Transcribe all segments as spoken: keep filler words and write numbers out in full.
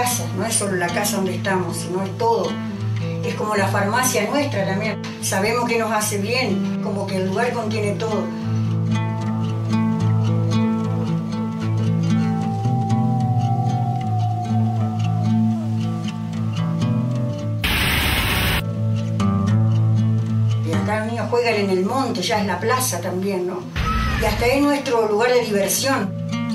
casa, no es solo la casa donde estamos, sino es todo. Es como la farmacia nuestra también. Sabemos que nos hace bien, como que el lugar contiene todo. Y acá los niños juegan en el monte, ya es la plaza también, ¿no? Y hasta es nuestro lugar de diversión.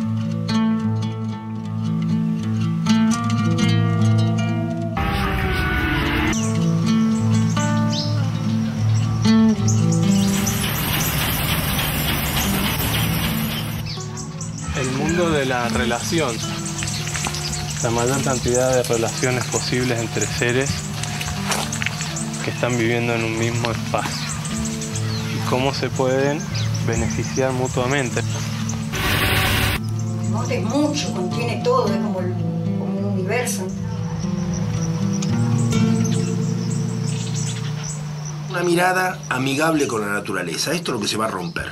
El mundo de la relación, la mayor cantidad de relaciones posibles entre seres que están viviendo en un mismo espacio y cómo se pueden beneficiar mutuamente. El monte es mucho, contiene todo, es como, el, como un universo. Una mirada amigable con la naturaleza, esto es lo que se va a romper.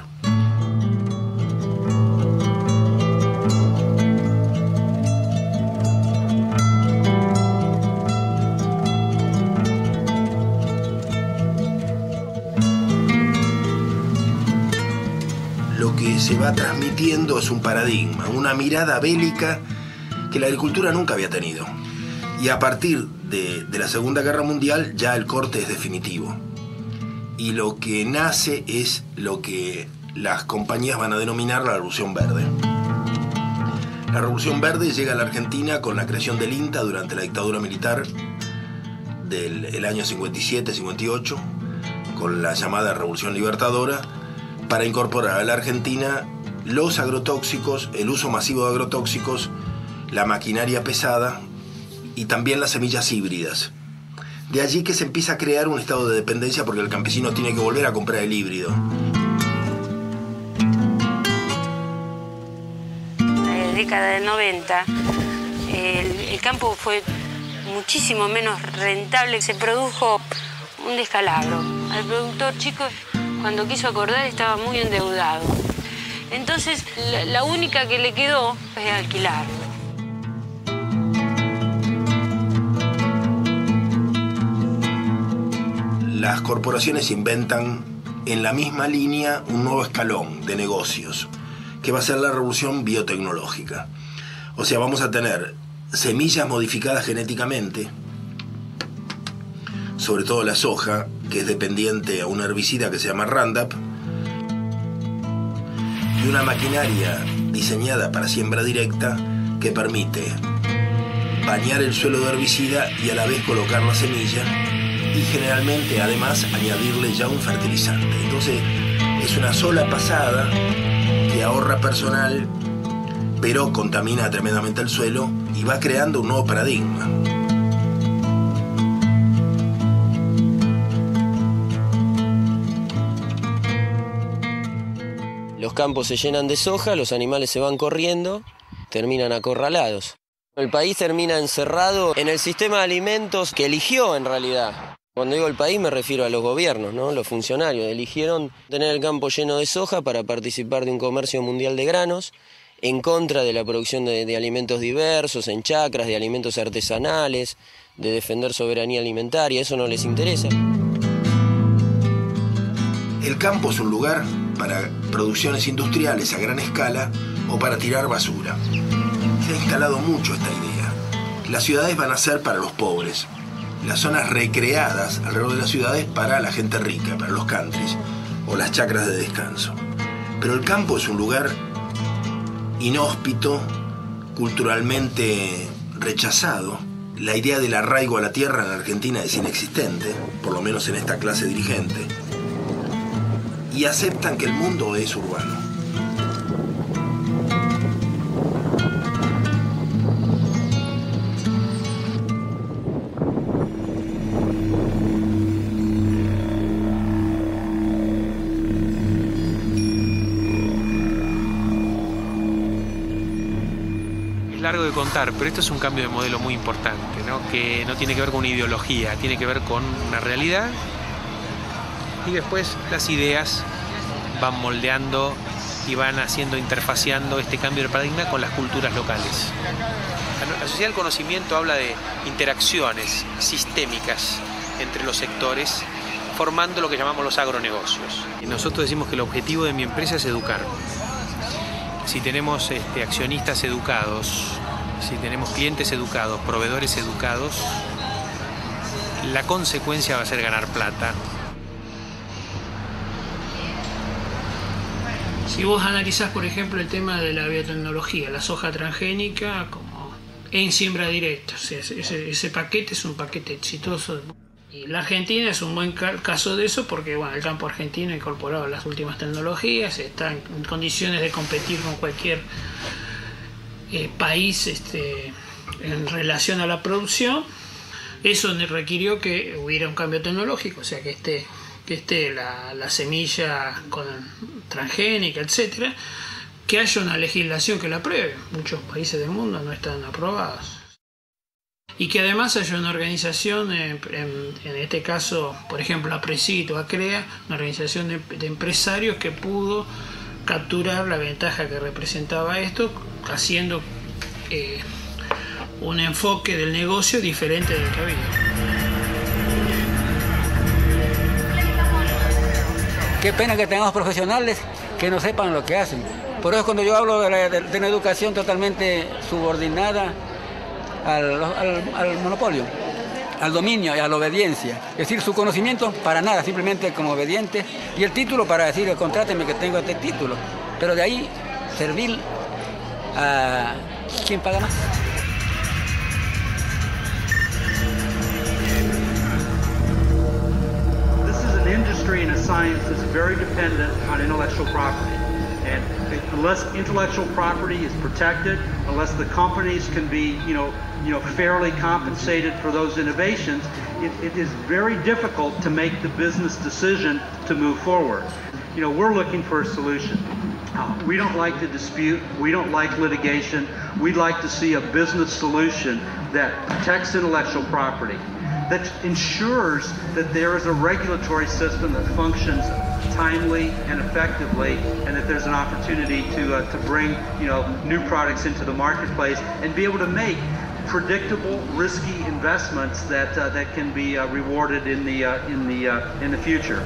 Lo que se va transmitiendo es un paradigma, una mirada bélica que la agricultura nunca había tenido. Y a partir de, de la Segunda Guerra Mundial ya el corte es definitivo. Y lo que nace es lo que las compañías van a denominar la Revolución Verde. La Revolución Verde llega a la Argentina con la creación del INTA durante la dictadura militar del el año cincuenta y siete cincuenta y ocho, con la llamada Revolución Libertadora, para incorporar a la Argentina los agrotóxicos, el uso masivo de agrotóxicos, la maquinaria pesada y también las semillas híbridas. De allí que se empieza a crear un estado de dependencia porque el campesino tiene que volver a comprar el híbrido. En la década del noventa, el, el campo fue muchísimo menos rentable. Se produjo un descalabro. Al productor chico, cuando quiso acordar, estaba muy endeudado. Entonces, la, la única que le quedó es alquilar. Las corporaciones inventan en la misma línea un nuevo escalón de negocios, que va a ser la revolución biotecnológica. O sea, vamos a tener semillas modificadas genéticamente, sobre todo la soja, que es dependiente a un herbicida que se llama Roundup, y una maquinaria diseñada para siembra directa que permite bañar el suelo de herbicida y a la vez colocar la semilla y generalmente además añadirle ya un fertilizante. Entonces es una sola pasada que ahorra personal, pero contamina tremendamente el suelo y va creando un nuevo paradigma. Los campos se llenan de soja, los animales se van corriendo, terminan acorralados. El país termina encerrado en el sistema de alimentos que eligió en realidad. Cuando digo el país me refiero a los gobiernos, ¿no? Los funcionarios eligieron tener el campo lleno de soja para participar de un comercio mundial de granos, en contra de la producción de, de alimentos diversos, en chacras, de alimentos artesanales, de defender soberanía alimentaria. Eso no les interesa. El campo es un lugar para producciones industriales a gran escala o para tirar basura. Se ha instalado mucho esta idea. Las ciudades van a ser para los pobres. Las zonas recreadas alrededor de las ciudades para la gente rica, para los countries o las chacras de descanso. Pero el campo es un lugar inhóspito, culturalmente rechazado. La idea del arraigo a la tierra en Argentina es inexistente, por lo menos en esta clase dirigente. Y aceptan que el mundo es urbano. Largo de contar, pero esto es un cambio de modelo muy importante, ¿no? Que no tiene que ver con una ideología, tiene que ver con una realidad y después las ideas van moldeando y van haciendo, interfaceando este cambio de paradigma con las culturas locales. La sociedad del conocimiento habla de interacciones sistémicas entre los sectores, formando lo que llamamos los agronegocios. Y nosotros decimos que el objetivo de mi empresa es educar. Si tenemos este, accionistas educados, si tenemos clientes educados, proveedores educados, la consecuencia va a ser ganar plata. Si vos analizás, por ejemplo, el tema de la biotecnología, la soja transgénica como en siembra directa, o sea, ese, ese paquete es un paquete exitoso. Y la Argentina es un buen caso de eso porque bueno, el campo argentino ha incorporado las últimas tecnologías, está en condiciones de competir con cualquier eh, país este, en relación a la producción. Eso requirió que hubiera un cambio tecnológico, o sea que esté, que esté la, la semilla con transgénica, etcétera, que haya una legislación que la apruebe. Muchos países del mundo no están aprobados. Y que además haya una organización, en, en, en este caso, por ejemplo, APRESID o ACREA, una organización de, de empresarios que pudo capturar la ventaja que representaba esto, haciendo eh, un enfoque del negocio diferente del que había. Qué pena que tengamos profesionales que no sepan lo que hacen. Por eso cuando yo hablo de, la, de, de una educación totalmente subordinada Al, al, al monopolio, al dominio y a la obediencia. Es decir, su conocimiento para nada, simplemente como obediente, y el título para decir, contráteme que tengo este título. Pero de ahí, servir a quien paga más. This is an industry and a science that's very dependent on intellectual property. And unless intellectual property is protected, unless the companies can be, you know, you know, fairly compensated for those innovations, it, it is very difficult to make the business decision to move forward. You know, we're looking for a solution. Uh, we don't like to dispute. We don't like litigation. We'd like to see a business solution that protects intellectual property, that ensures that there is a regulatory system that functions timely and effectively, and that there's an opportunity to uh, to bring, you know, new products into the marketplace and be able to make predictable, risky investments that uh, that can be uh, rewarded in the uh, in the uh, in the future.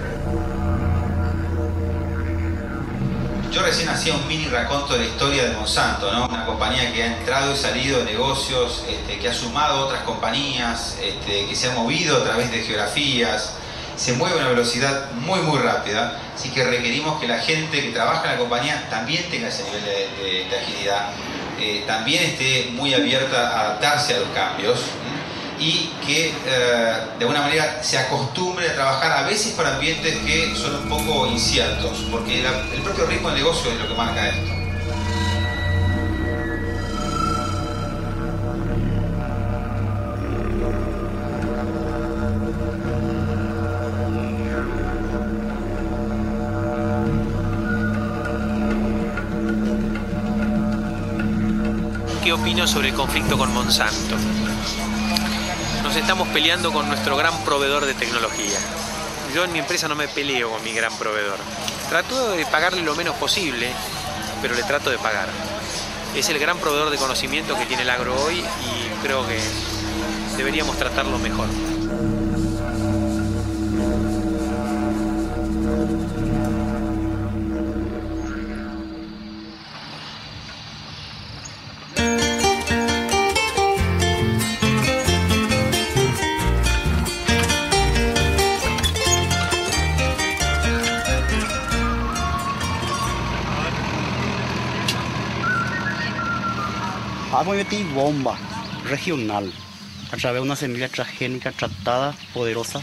Yo recién hacía un mini raconto de la historia de Monsanto, ¿no? Una compañía que ha entrado y salido de negocios, este, que ha sumado otras compañías, este, que se ha movido a través de geografías, se mueve a una velocidad muy muy rápida, así que requerimos que la gente que trabaja en la compañía también tenga ese nivel de, de, de agilidad, eh, también esté muy abierta a adaptarse a los cambios, ¿sí? Y que eh, de alguna manera se acostumbre a trabajar a veces para ambientes que son un poco inciertos, porque la, el propio ritmo del negocio es lo que marca esto. ¿Qué opino sobre el conflicto con Monsanto? Nos estamos peleando con nuestro gran proveedor de tecnología. Yo en mi empresa no me peleo con mi gran proveedor. Trato de pagarle lo menos posible, pero le trato de pagar. Es el gran proveedor de conocimiento que tiene el agro hoy y creo que deberíamos tratarlo mejor. Vamos a meter bomba regional a través de una semilla transgénica tratada, poderosa.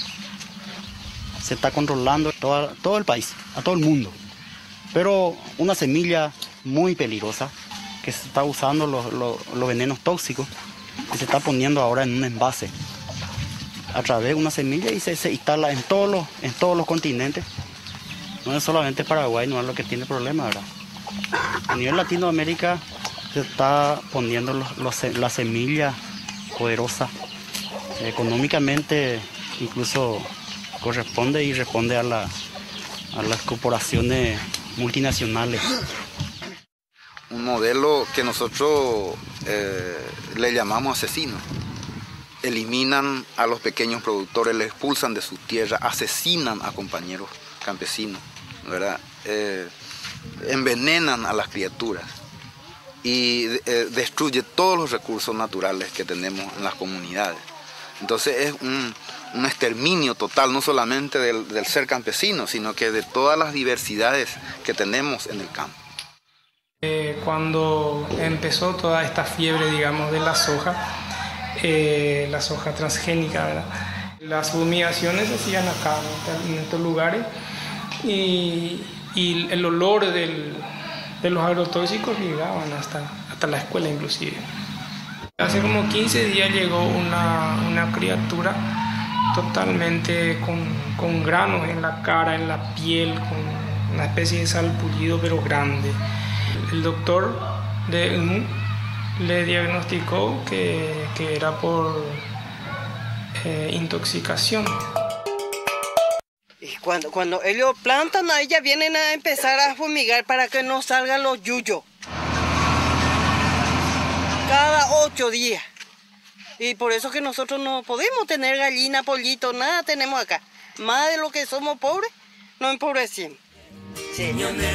Se está controlando toda, todo el país, a todo el mundo. Pero una semilla muy peligrosa que se está usando los, los, los venenos tóxicos y se está poniendo ahora en un envase a través de una semilla y se, se instala en todos los, en todos los continentes. No es solamente Paraguay, no es lo que tiene problema, ¿verdad? A nivel Latinoamérica se está poniendo los, los, la semilla poderosa. Económicamente incluso corresponde y responde a, la, a las corporaciones multinacionales. un modelo que nosotros eh, le llamamos asesino. Eliminan a los pequeños productores, les expulsan de su tierra, asesinan a compañeros campesinos, ¿verdad? Eh, envenenan a las criaturas y eh, destruye todos los recursos naturales que tenemos en las comunidades. Entonces es un, un exterminio total, no solamente del, del ser campesino, sino que de todas las diversidades que tenemos en el campo. Eh, cuando empezó toda esta fiebre, digamos, de la soja, eh, la soja transgénica, ¿verdad? Las fumigaciones se hacían acá, en estos lugares, y, y el olor del, de los agrotóxicos llegaban hasta, hasta la escuela inclusive. Hace como quince días llegó una, una criatura totalmente con, con granos en la cara, en la piel, con una especie de salpullido pero grande. El doctor de I L M U le diagnosticó que, que era por eh, intoxicación. Y cuando, cuando ellos plantan, ahí ya vienen a empezar a fumigar para que no salgan los yuyos. Cada ocho días. Y por eso que nosotros no podemos tener gallina, pollito, nada tenemos acá. Más de lo que somos pobres, nos empobrecimos. Sí.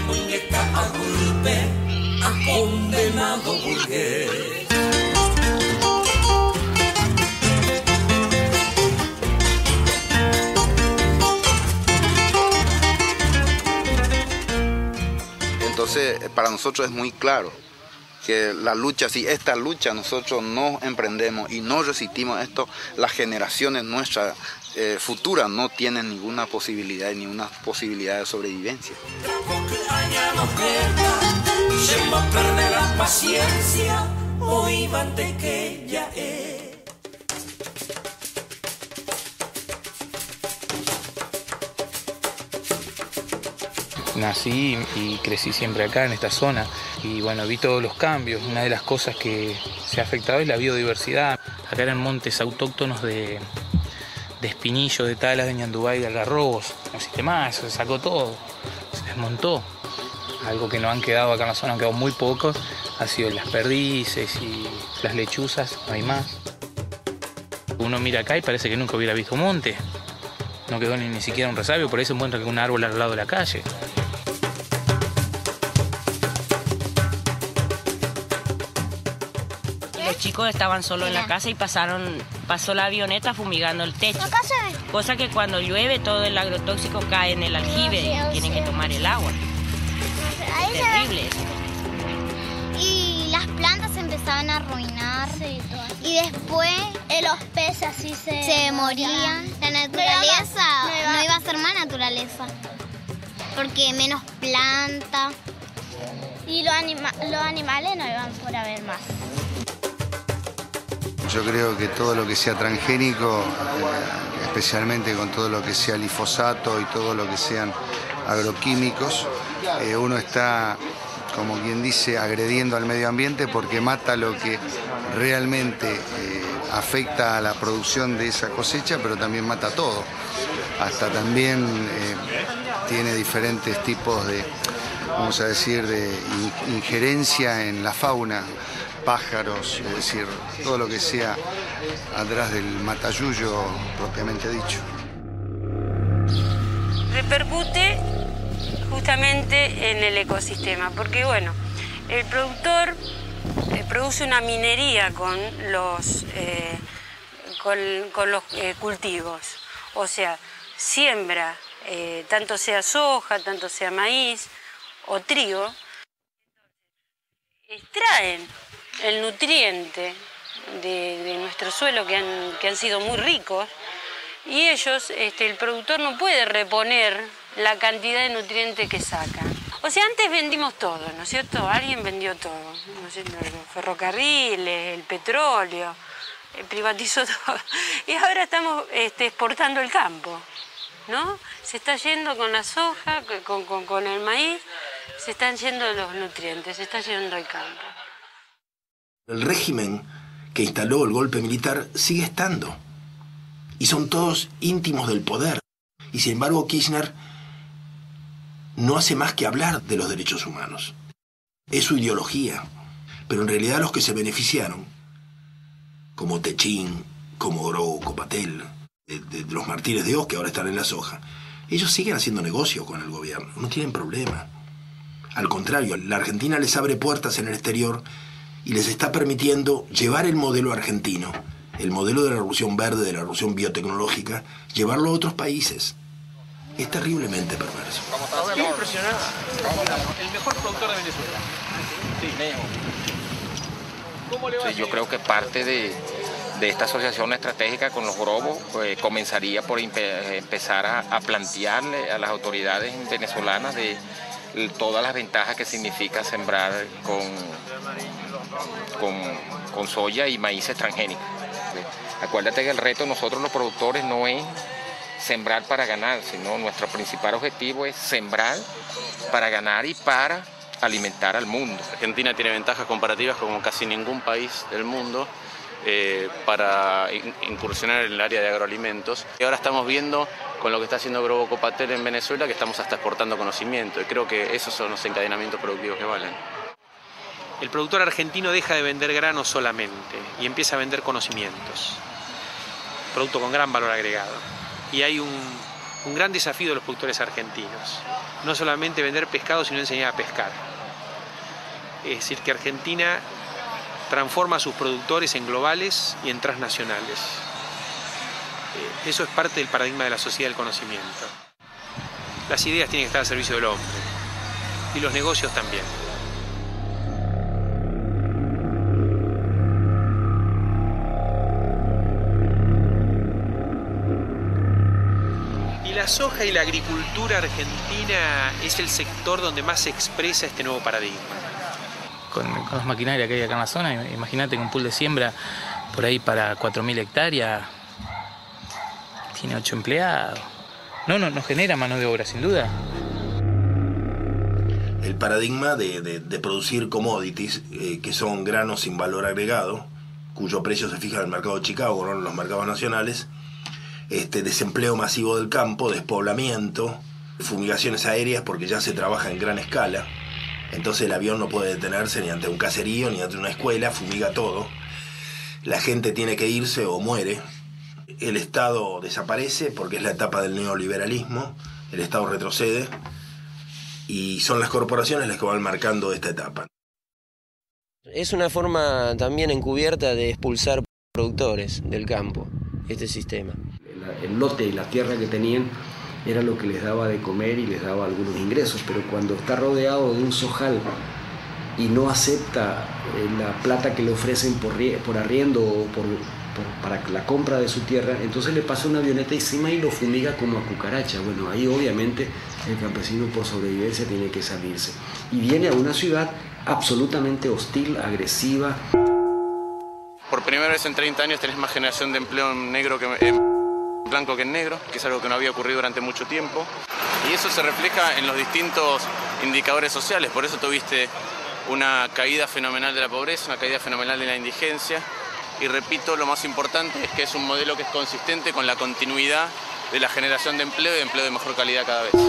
Entonces, para nosotros es muy claro que la lucha, si esta lucha nosotros no emprendemos y no resistimos esto, las generaciones nuestras eh, futuras no tienen ninguna posibilidad, ninguna posibilidad de sobrevivencia. Nací y crecí siempre acá en esta zona y bueno, vi todos los cambios. Una de las cosas que se ha afectado es la biodiversidad. Acá eran montes autóctonos de, de espinillo, de talas, de ñandubay, de algarrobos. No existe más, se sacó todo, se desmontó. Algo que no han quedado acá en la zona, han quedado muy pocos, ha sido las perdices y las lechuzas, no hay más. Uno mira acá y parece que nunca hubiera visto un monte. No quedó ni, ni siquiera un resabio, por ahí se encuentra que un árbol al lado de la calle. Los chicos estaban solo en la casa y pasaron, pasó la avioneta fumigando el techo. Cosa que cuando llueve todo el agrotóxico cae en el aljibe y tienen que tomar el agua. Es terrible eso. Y las plantas se empezaban a arruinar. Y después eh, los peces así se, se morían. La naturaleza no iba, no iba a ser más naturaleza. Porque menos planta. Y los, anima los animales no iban por haber más. Yo creo que todo lo que sea transgénico, eh, especialmente con todo lo que sea glifosato y todo lo que sean agroquímicos, eh, uno está, como quien dice, agrediendo al medio ambiente porque mata lo que realmente eh, afecta a la producción de esa cosecha, pero también mata todo. Hasta también eh, tiene diferentes tipos de, vamos a decir, de injerencia en la fauna. Pájaros, es decir, todo lo que sea atrás del matayuyo propiamente dicho. Repercute justamente en el ecosistema, porque bueno, el productor eh, produce una minería con los, eh, con, con los eh, cultivos, o sea, siembra, eh, tanto sea soja, tanto sea maíz o trigo, extraen el nutriente de, de nuestro suelo que han, que han sido muy ricos y ellos, este, el productor no puede reponer la cantidad de nutrientes que saca. O sea, antes vendimos todo, ¿no es cierto? Alguien vendió todo, ¿no es cierto? Los ferrocarriles, el petróleo, eh, privatizó todo. Y ahora estamos este, exportando el campo, ¿no? Se está yendo con la soja, con, con, con el maíz, se están yendo los nutrientes, se está yendo el campo. El régimen que instaló el golpe militar sigue estando. Y son todos íntimos del poder. Y sin embargo Kirchner no hace más que hablar de los derechos humanos. es su ideología. Pero en realidad los que se beneficiaron, como Techín, como Grobo Copatel, de, de, de los Martínez de Oz, que ahora están en la soja, ellos siguen haciendo negocio con el gobierno, no tienen problema. Al contrario, la Argentina les abre puertas en el exterior y les está permitiendo llevar el modelo argentino, el modelo de la revolución verde, de la revolución biotecnológica, llevarlo a otros países. Es terriblemente perverso. Estoy impresionado. El mejor productor de Venezuela. ¿Cómo le va? Sí, yo creo que parte de, de esta asociación estratégica con los Grobos pues, comenzaría por empe empezar a, a plantearle a las autoridades venezolanas de todas las ventajas que significa sembrar con, con, con soya y maíces transgénicos. Acuérdate que el reto de nosotros los productores no es sembrar para ganar, sino nuestro principal objetivo es sembrar para ganar y para alimentar al mundo. Argentina tiene ventajas comparativas como casi ningún país del mundo eh, para in incursionar en el área de agroalimentos. Y ahora estamos viendo con lo que está haciendo Grobo Copatel en Venezuela que estamos hasta exportando conocimiento y creo que esos son los encadenamientos productivos que valen. El productor argentino deja de vender grano solamente y empieza a vender conocimientos, producto con gran valor agregado. Y hay un, un gran desafío de los productores argentinos, no solamente vender pescado, sino enseñar a pescar. Es decir, que Argentina transforma a sus productores en globales y en transnacionales. Eso es parte del paradigma de la sociedad del conocimiento. Las ideas tienen que estar al servicio del hombre y los negocios también. La soja y la agricultura argentina es el sector donde más se expresa este nuevo paradigma. Con, con las maquinarias que hay acá en la zona, imagínate que un pool de siembra por ahí para cuatro mil hectáreas tiene ocho empleados. No, no, no genera mano de obra, sin duda. El paradigma de, de, de producir commodities, eh, que son granos sin valor agregado, cuyo precio se fija en el mercado de Chicago, no en los mercados nacionales, Este, desempleo masivo del campo, despoblamiento, fumigaciones aéreas porque ya se trabaja en gran escala, entonces el avión no puede detenerse ni ante un caserío ni ante una escuela, fumiga todo, la gente tiene que irse o muere, el Estado desaparece porque es la etapa del neoliberalismo, el Estado retrocede y son las corporaciones las que van marcando esta etapa. Es una forma también encubierta de expulsar productores del campo, este sistema. El lote y la tierra que tenían era lo que les daba de comer y les daba algunos ingresos, pero cuando está rodeado de un sojal y no acepta la plata que le ofrecen por, por arriendo o por, por, para la compra de su tierra, entonces le pasa una avioneta encima y lo fumiga como a cucaracha. Bueno, ahí obviamente el campesino por sobrevivencia tiene que salirse y viene a una ciudad absolutamente hostil, agresiva. Por primera vez en treinta años tenés más generación de empleo en negro que en blanco que en negro, que es algo que no había ocurrido durante mucho tiempo. Y eso se refleja en los distintos indicadores sociales. Por eso tuviste una caída fenomenal de la pobreza, una caída fenomenal de la indigencia. Y repito, lo más importante es que es un modelo que es consistente con la continuidad de la generación de empleo y de empleo de mejor calidad cada vez.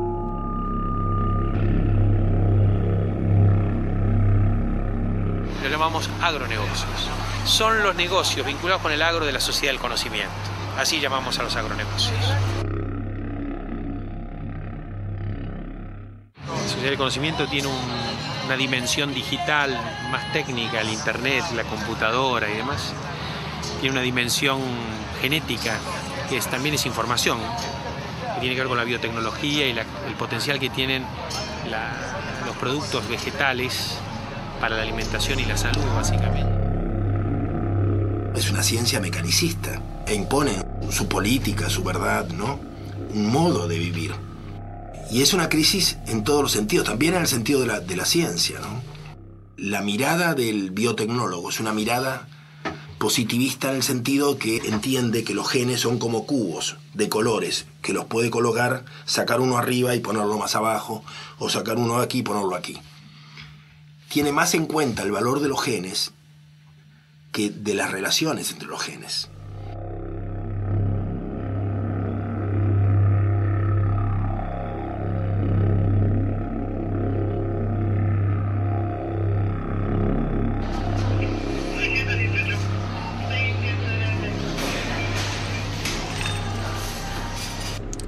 Lo llamamos agronegocios. Son los negocios vinculados con el agro de la sociedad del conocimiento. Así llamamos a los agronegocios. La sociedad del conocimiento tiene un, una dimensión digital más técnica, el internet, la computadora y demás. Tiene una dimensión genética, que es, también es información, que tiene que ver con la biotecnología y la, el potencial que tienen la, los productos vegetales para la alimentación y la salud, básicamente. Es una ciencia mecanicista e impone su política, su verdad, ¿no? Un modo de vivir. Y es una crisis en todos los sentidos, también en el sentido de la, de la ciencia, ¿no? La mirada del biotecnólogo es una mirada positivista en el sentido que entiende que los genes son como cubos de colores, que los puede colocar, sacar uno arriba y ponerlo más abajo, o sacar uno aquí y ponerlo aquí. Tiene más en cuenta el valor de los genes que de las relaciones entre los genes.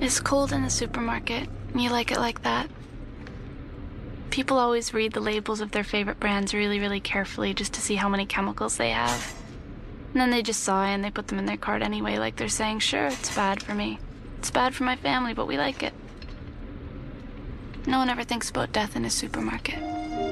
It's cold in the supermarket. You like it like that. People always read the labels of their favorite brands really, really carefully just to see how many chemicals they have. And then they just sigh and they put them in their cart anyway, like they're saying, sure, it's bad for me. It's bad for my family, but we like it. No one ever thinks about death in a supermarket.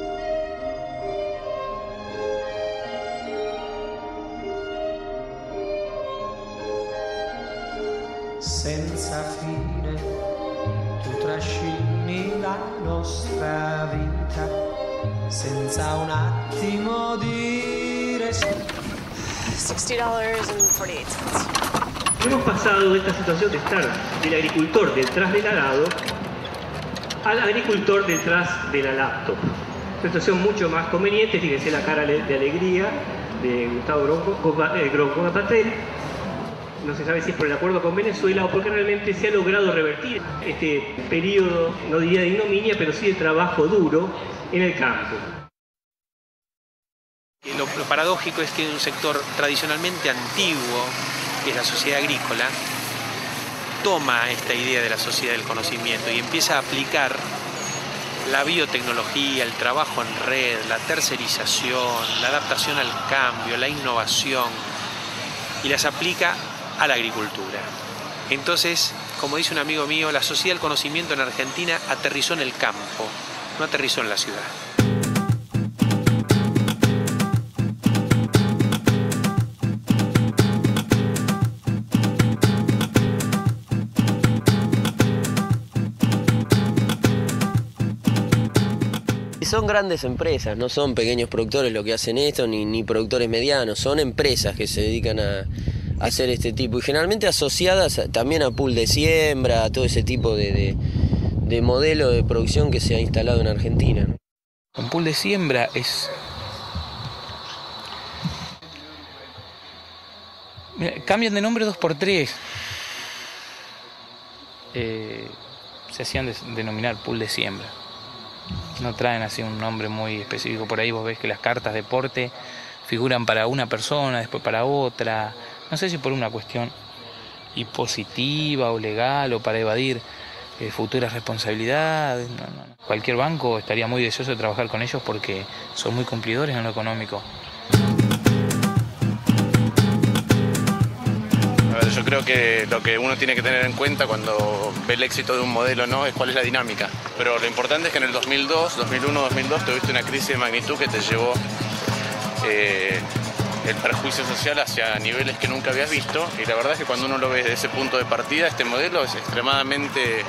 Senza fine tu trascini la nostra vita senza un attimo dire sixty dollars and forty-eight cents. Hemos pasado de esta situación de estar del agricultor detrás del arado al agricultor detrás de la laptop. Una situación mucho más conveniente, fíjense la cara de alegría de Gustavo Gronco-Patel. No se sabe si es por el acuerdo con Venezuela o porque realmente se ha logrado revertir este periodo, no diría de ignominia, pero sí de trabajo duro en el campo. Lo, lo paradójico es que un sector tradicionalmente antiguo, que es la sociedad agrícola, toma esta idea de la sociedad del conocimiento y empieza a aplicar la biotecnología, el trabajo en red, la tercerización, la adaptación al cambio, la innovación, y las aplica a la agricultura. Entonces, como dice un amigo mío, la sociedad del conocimiento en Argentina aterrizó en el campo, no aterrizó en la ciudad. Son grandes empresas, no son pequeños productores los que hacen esto, ni, ni productores medianos, son empresas que se dedican a, a hacer este tipo, y generalmente asociadas también a pool de siembra, a todo ese tipo de, de, de modelo de producción que se ha instalado en Argentina, ¿no? Un pool de siembra es... Mira, cambian de nombre dos por tres. Eh, se hacían de, denominar pool de siembra. No traen así un nombre muy específico. Por ahí vos ves que las cartas de porte figuran para una persona, después para otra. No sé si por una cuestión impositiva o legal o para evadir eh, futuras responsabilidades. No, no, no. Cualquier banco estaría muy deseoso de trabajar con ellos porque son muy cumplidores en lo económico. Yo creo que lo que uno tiene que tener en cuenta cuando ve el éxito de un modelo, ¿no?, es cuál es la dinámica. Pero lo importante es que en el dos mil dos, dos mil uno, dos mil dos tuviste una crisis de magnitud que te llevó eh, el perjuicio social hacia niveles que nunca habías visto. Y la verdad es que cuando uno lo ve desde ese punto de partida, este modelo es extremadamente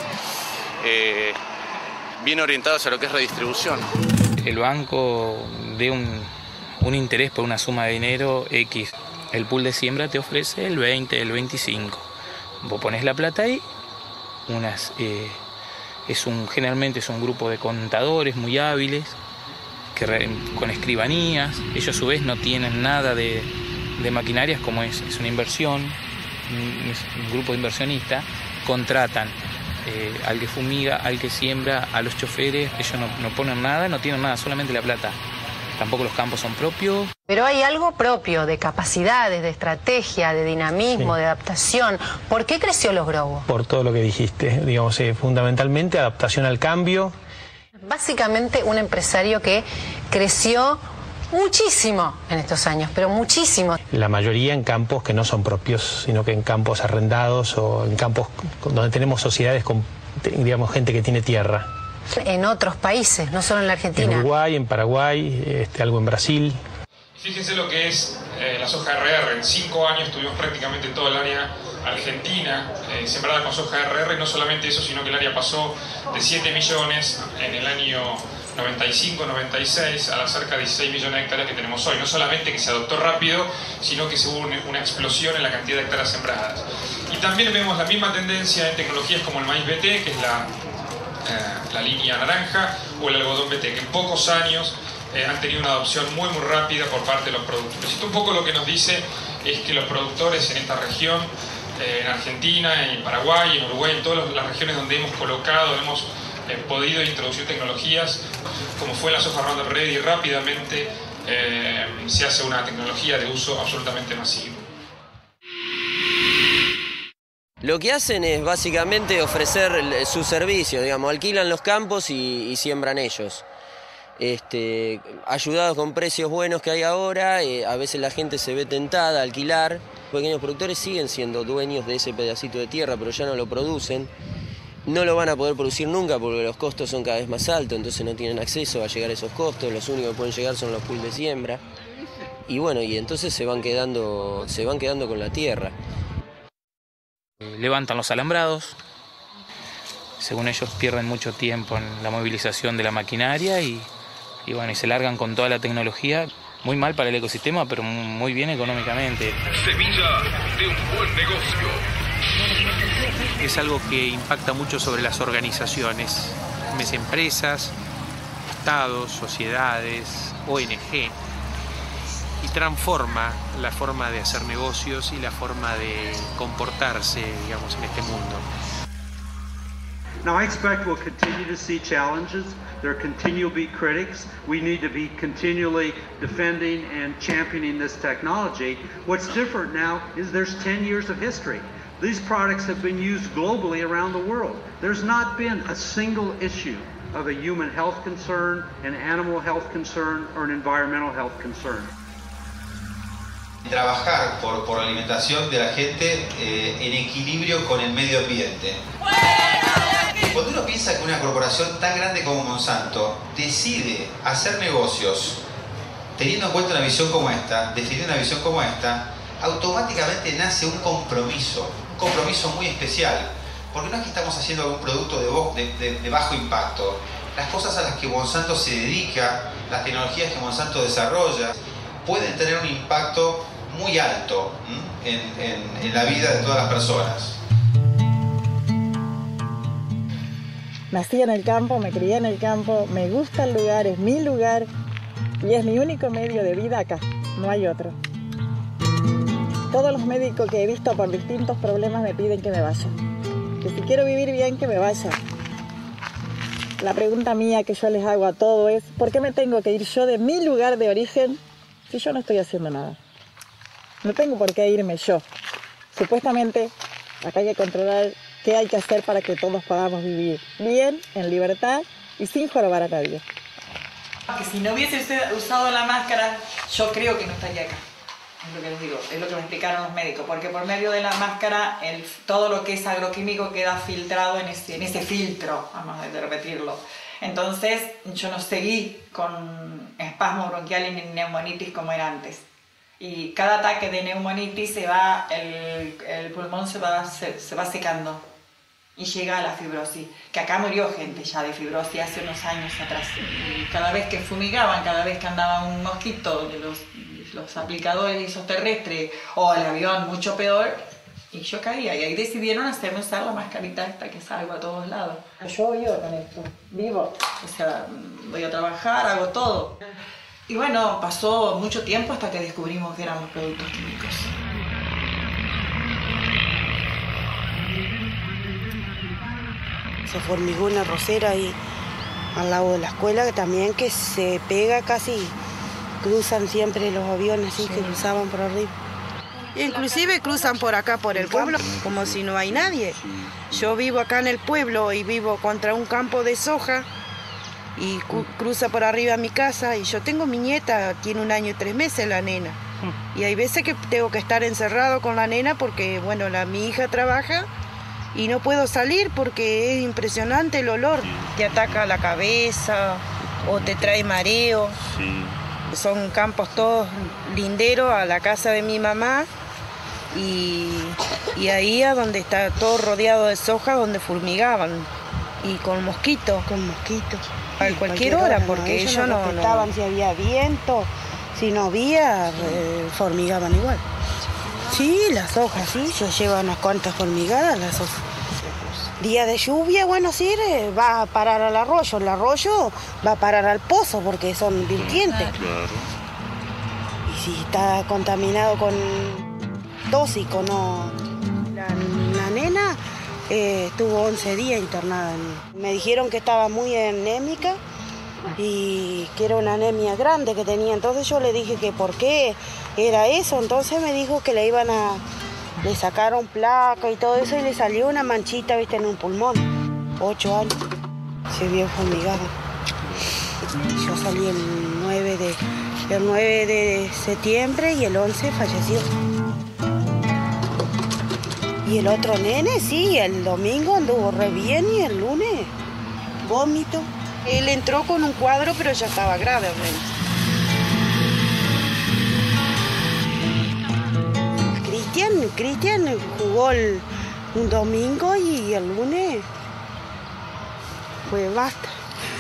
eh, bien orientado hacia lo que es redistribución. El banco de un, un interés por una suma de dinero X. El pool de siembra te ofrece el veinte, el veinticinco. Vos pones la plata ahí, unas, eh, es un, generalmente es un grupo de contadores muy hábiles, que re, con escribanías. Ellos a su vez no tienen nada de, de maquinarias, como es, es una inversión, un, es un grupo de inversionistas, contratan eh, al que fumiga, al que siembra, a los choferes. Ellos no, no ponen nada, no tienen nada, solamente la plata. Tampoco los campos son propios. Pero hay algo propio de capacidades, de estrategia, de dinamismo, sí, de adaptación. ¿Por qué creció Los Grobos? Por todo lo que dijiste, digamos, eh, fundamentalmente adaptación al cambio. Básicamente un empresario que creció muchísimo en estos años, pero muchísimo. La mayoría en campos que no son propios, sino que en campos arrendados o en campos donde tenemos sociedades con, digamos, gente que tiene tierra. En otros países, no solo en la Argentina. En Uruguay, en Paraguay, este, algo en Brasil. Fíjense lo que es eh, la soja R R. En cinco años tuvimos prácticamente toda el área argentina eh, sembrada con soja R R, y no solamente eso, sino que el área pasó de siete millones en el año noventa y cinco noventa y seis a las cerca de dieciséis millones de hectáreas que tenemos hoy. No solamente que se adoptó rápido, sino que se hubo una explosión en la cantidad de hectáreas sembradas. Y también vemos la misma tendencia en tecnologías como el maíz B T, que es la... Eh, la línea naranja, o el algodón B T, que en pocos años eh, han tenido una adopción muy muy rápida por parte de los productores. Esto un poco lo que nos dice es que los productores en esta región, eh, en Argentina, en Paraguay, en Uruguay, en todas las regiones donde hemos colocado, hemos eh, podido introducir tecnologías, como fue la soja Roundup Ready, rápidamente eh, se hace una tecnología de uso absolutamente masivo. Lo que hacen es básicamente ofrecer su servicio, digamos, alquilan los campos y, y siembran ellos. Este, ayudados con precios buenos que hay ahora, eh, a veces la gente se ve tentada a alquilar. Pequeños productores siguen siendo dueños de ese pedacito de tierra, pero ya no lo producen. No lo van a poder producir nunca porque los costos son cada vez más altos, entonces no tienen acceso a llegar a esos costos. Los únicos que pueden llegar son los pools de siembra. Y bueno, y entonces se van quedando, se van quedando con la tierra. Levantan los alambrados, según ellos pierden mucho tiempo en la movilización de la maquinaria y, y bueno, y se largan con toda la tecnología, muy mal para el ecosistema, pero muy bien económicamente. Semilla de un buen negocio. Es algo que impacta mucho sobre las organizaciones, empresas, estados, sociedades, O N G, y transforma la forma de hacer negocios y la forma de comportarse, digamos, en este mundo. Now I expect we'll continue to see challenges. There continue to be critics. We need to be continually defending and championing this technology. What's different now is there's ten years of history. These products have been used globally around the world. There's not been a single issue of a human health concern, an animal health concern, or an environmental health concern. Trabajar por, por la alimentación de la gente eh, en equilibrio con el medio ambiente. Cuando uno piensa que una corporación tan grande como Monsanto decide hacer negocios teniendo en cuenta una visión como esta, definiendo una visión como esta, automáticamente nace un compromiso, un compromiso muy especial, porque no es que estamos haciendo algún producto de, de, de, de bajo impacto. Las cosas a las que Monsanto se dedica, las tecnologías que Monsanto desarrolla, pueden tener un impacto muy alto en, en, en la vida de todas las personas. Nací en el campo, me crié en el campo, me gusta el lugar, es mi lugar y es mi único medio de vida acá, no hay otro. Todos los médicos que he visto por distintos problemas me piden que me vaya, que si quiero vivir bien, que me vaya. La pregunta mía que yo les hago a todos es, ¿por qué me tengo que ir yo de mi lugar de origen si yo no estoy haciendo nada? No tengo por qué irme yo. Supuestamente, acá hay que controlar qué hay que hacer para que todos podamos vivir bien, en libertad y sin jorobar a nadie. Que si no hubiese usado la máscara, yo creo que no estaría acá. Es lo que les digo, es lo que me explicaron los médicos, porque por medio de la máscara el, todo lo que es agroquímico queda filtrado en ese, en ese filtro, vamos a repetirlo. Entonces yo no seguí con espasmo bronquial y neumonitis como era antes. Y cada ataque de neumonitis se va, el, el pulmón se va, se, se va secando y llega a la fibrosis, que acá murió gente ya de fibrosis hace unos años atrás. Y cada vez que fumigaban, cada vez que andaba un mosquito de los, los aplicadores esos terrestres o el avión, mucho peor, y yo caía. Y ahí decidieron hacerme usar la mascarita esta que salgo a todos lados. Yo vivo con esto, vivo, o sea, voy a trabajar, hago todo. Y bueno, pasó mucho tiempo hasta que descubrimos que eran los productos químicos. Se formigó una rosera ahí al lado de la escuela que también que se pega casi, cruzan siempre los aviones así, sí, que cruzaban por arriba. Inclusive cruzan por acá, por el pueblo, como si no hay nadie. Yo vivo acá en el pueblo y vivo contra un campo de soja y cruza por arriba mi casa y yo tengo mi nieta, tiene un año y tres meses la nena. Y hay veces que tengo que estar encerrado con la nena porque, bueno, la, mi hija trabaja y no puedo salir porque es impresionante el olor. Te ataca la cabeza o te trae mareo. Sí. Son campos todos linderos a la casa de mi mamá y, y ahí a donde está todo rodeado de soja donde fumigaban y con mosquitos. Con mosquitos. A cualquier, cualquier hora, hora porque no, ellos, ellos no respetaban no... si había viento, si no había, eh, formigaban igual. Sí, las hojas, sí, ya llevan unas cuantas formigadas las hojas. Día de lluvia, bueno, sí, va a parar al arroyo, el arroyo va a parar al pozo porque son vertientes. Claro. Y si está contaminado con tóxico, no. La, la nena eh, estuvo once días internada. Me dijeron que estaba muy anémica y que era una anemia grande que tenía. Entonces yo le dije que por qué era eso. Entonces me dijo que le iban a, Le sacaron placa y todo eso y le salió una manchita, viste, en un pulmón. Ocho años. Se vio fumigado. Yo salí el nueve de, el nueve de septiembre y el once falleció. Y el otro nene, sí, el domingo anduvo re bien y el lunes, vómito. Él entró con un cuadro, pero ya estaba grave, Cristian, Cristian jugó el, un domingo y el lunes fue basta.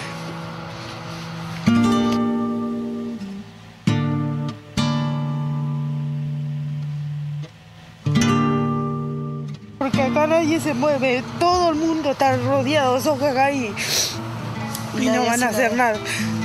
Porque acá nadie se mueve, todo el mundo está rodeado de soja ahí y no van a hacer nada.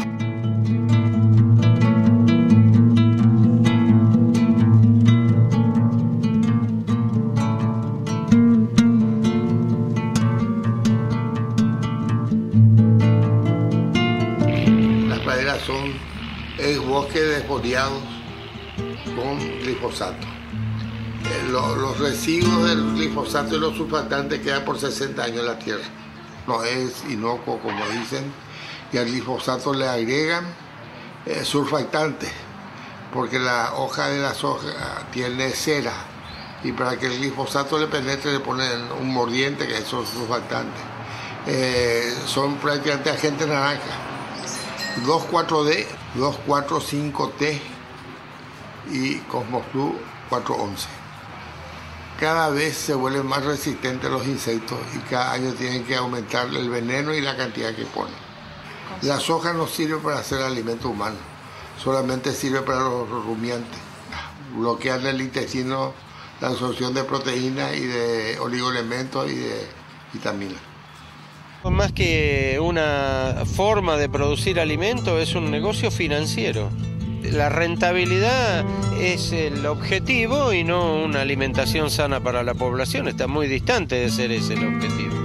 Las praderas son el bosque desbodeados con glifosato. Los, los residuos del glifosato y los surfactantes quedan por sesenta años en la tierra. No es inocuo, como dicen, y al glifosato le agregan eh, surfactantes, porque la hoja de la soja tiene cera, y para que el glifosato le penetre le ponen un mordiente, que son surfactantes. Eh, son prácticamente agentes naranja. dos cuatro D, dos cuatro cinco T y Cosmoflu cuatro once. Cada vez se vuelven más resistentes los insectos y cada año tienen que aumentar el veneno y la cantidad que ponen. La soja no sirve para hacer alimento humano, solamente sirve para los rumiantes. Bloquean el intestino, la absorción de proteínas y de oligoelementos y de vitaminas. Más que una forma de producir alimento, es un negocio financiero. La rentabilidad es el objetivo y no una alimentación sana para la población. Está muy distante de ser ese el objetivo.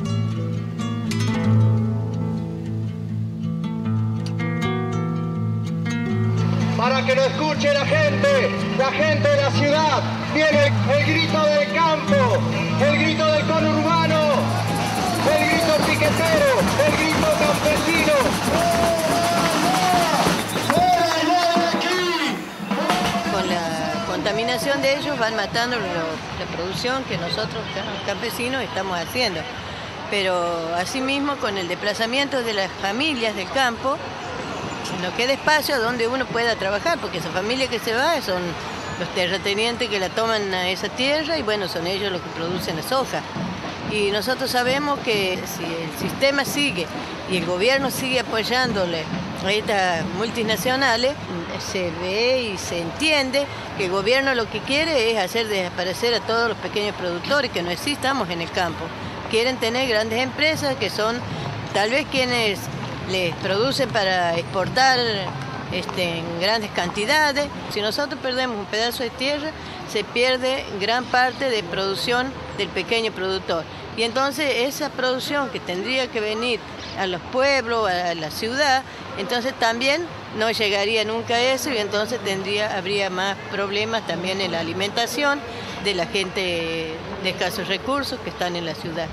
Para que lo escuche la gente, la gente de la ciudad, viene el grito del campo, el grito del conurbano, el grito piquetero, el grito campesino. Con la contaminación de ellos van matando lo, la producción que nosotros, los campesinos, estamos haciendo. Pero asimismo, con el desplazamiento de las familias del campo, no queda espacio donde uno pueda trabajar, porque esa familia que se va son los terratenientes que la toman a esa tierra y bueno, son ellos los que producen la soja. Y nosotros sabemos que si el sistema sigue y el gobierno sigue apoyándole a estas multinacionales, se ve y se entiende que el gobierno lo que quiere es hacer desaparecer a todos los pequeños productores que no existamos en el campo. Quieren tener grandes empresas que son tal vez quienes les producen para exportar este, en grandes cantidades. Si nosotros perdemos un pedazo de tierra, se pierde gran parte de producción del pequeño productor. Y entonces esa producción que tendría que venir a los pueblos, a la ciudad, entonces también no llegaría nunca a eso y entonces tendría, habría más problemas también en la alimentación de la gente de escasos recursos que están en la ciudad.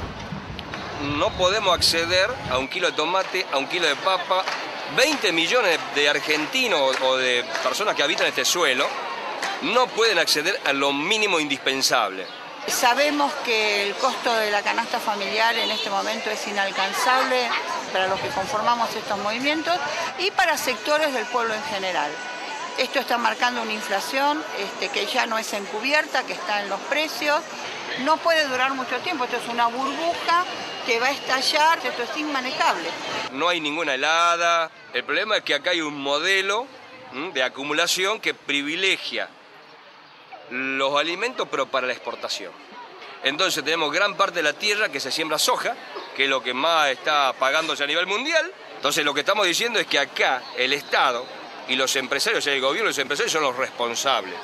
No podemos acceder a un kilo de tomate, a un kilo de papa. veinte millones de argentinos o de personas que habitan este suelo no pueden acceder a lo mínimo indispensable. Sabemos que el costo de la canasta familiar en este momento es inalcanzable para los que conformamos estos movimientos y para sectores del pueblo en general. Esto está marcando una inflación este, que ya no es encubierta, que está en los precios. No puede durar mucho tiempo, esto es una burbuja que va a estallar, esto es inmanejable. No hay ninguna helada. El problema es que acá hay un modelo ¿m? de acumulación que privilegia los alimentos pero para la exportación. Entonces tenemos gran parte de la tierra que se siembra soja, que es lo que más está pagándose a nivel mundial. Entonces lo que estamos diciendo es que acá el Estado y los empresarios, el gobierno y los empresarios son los responsables.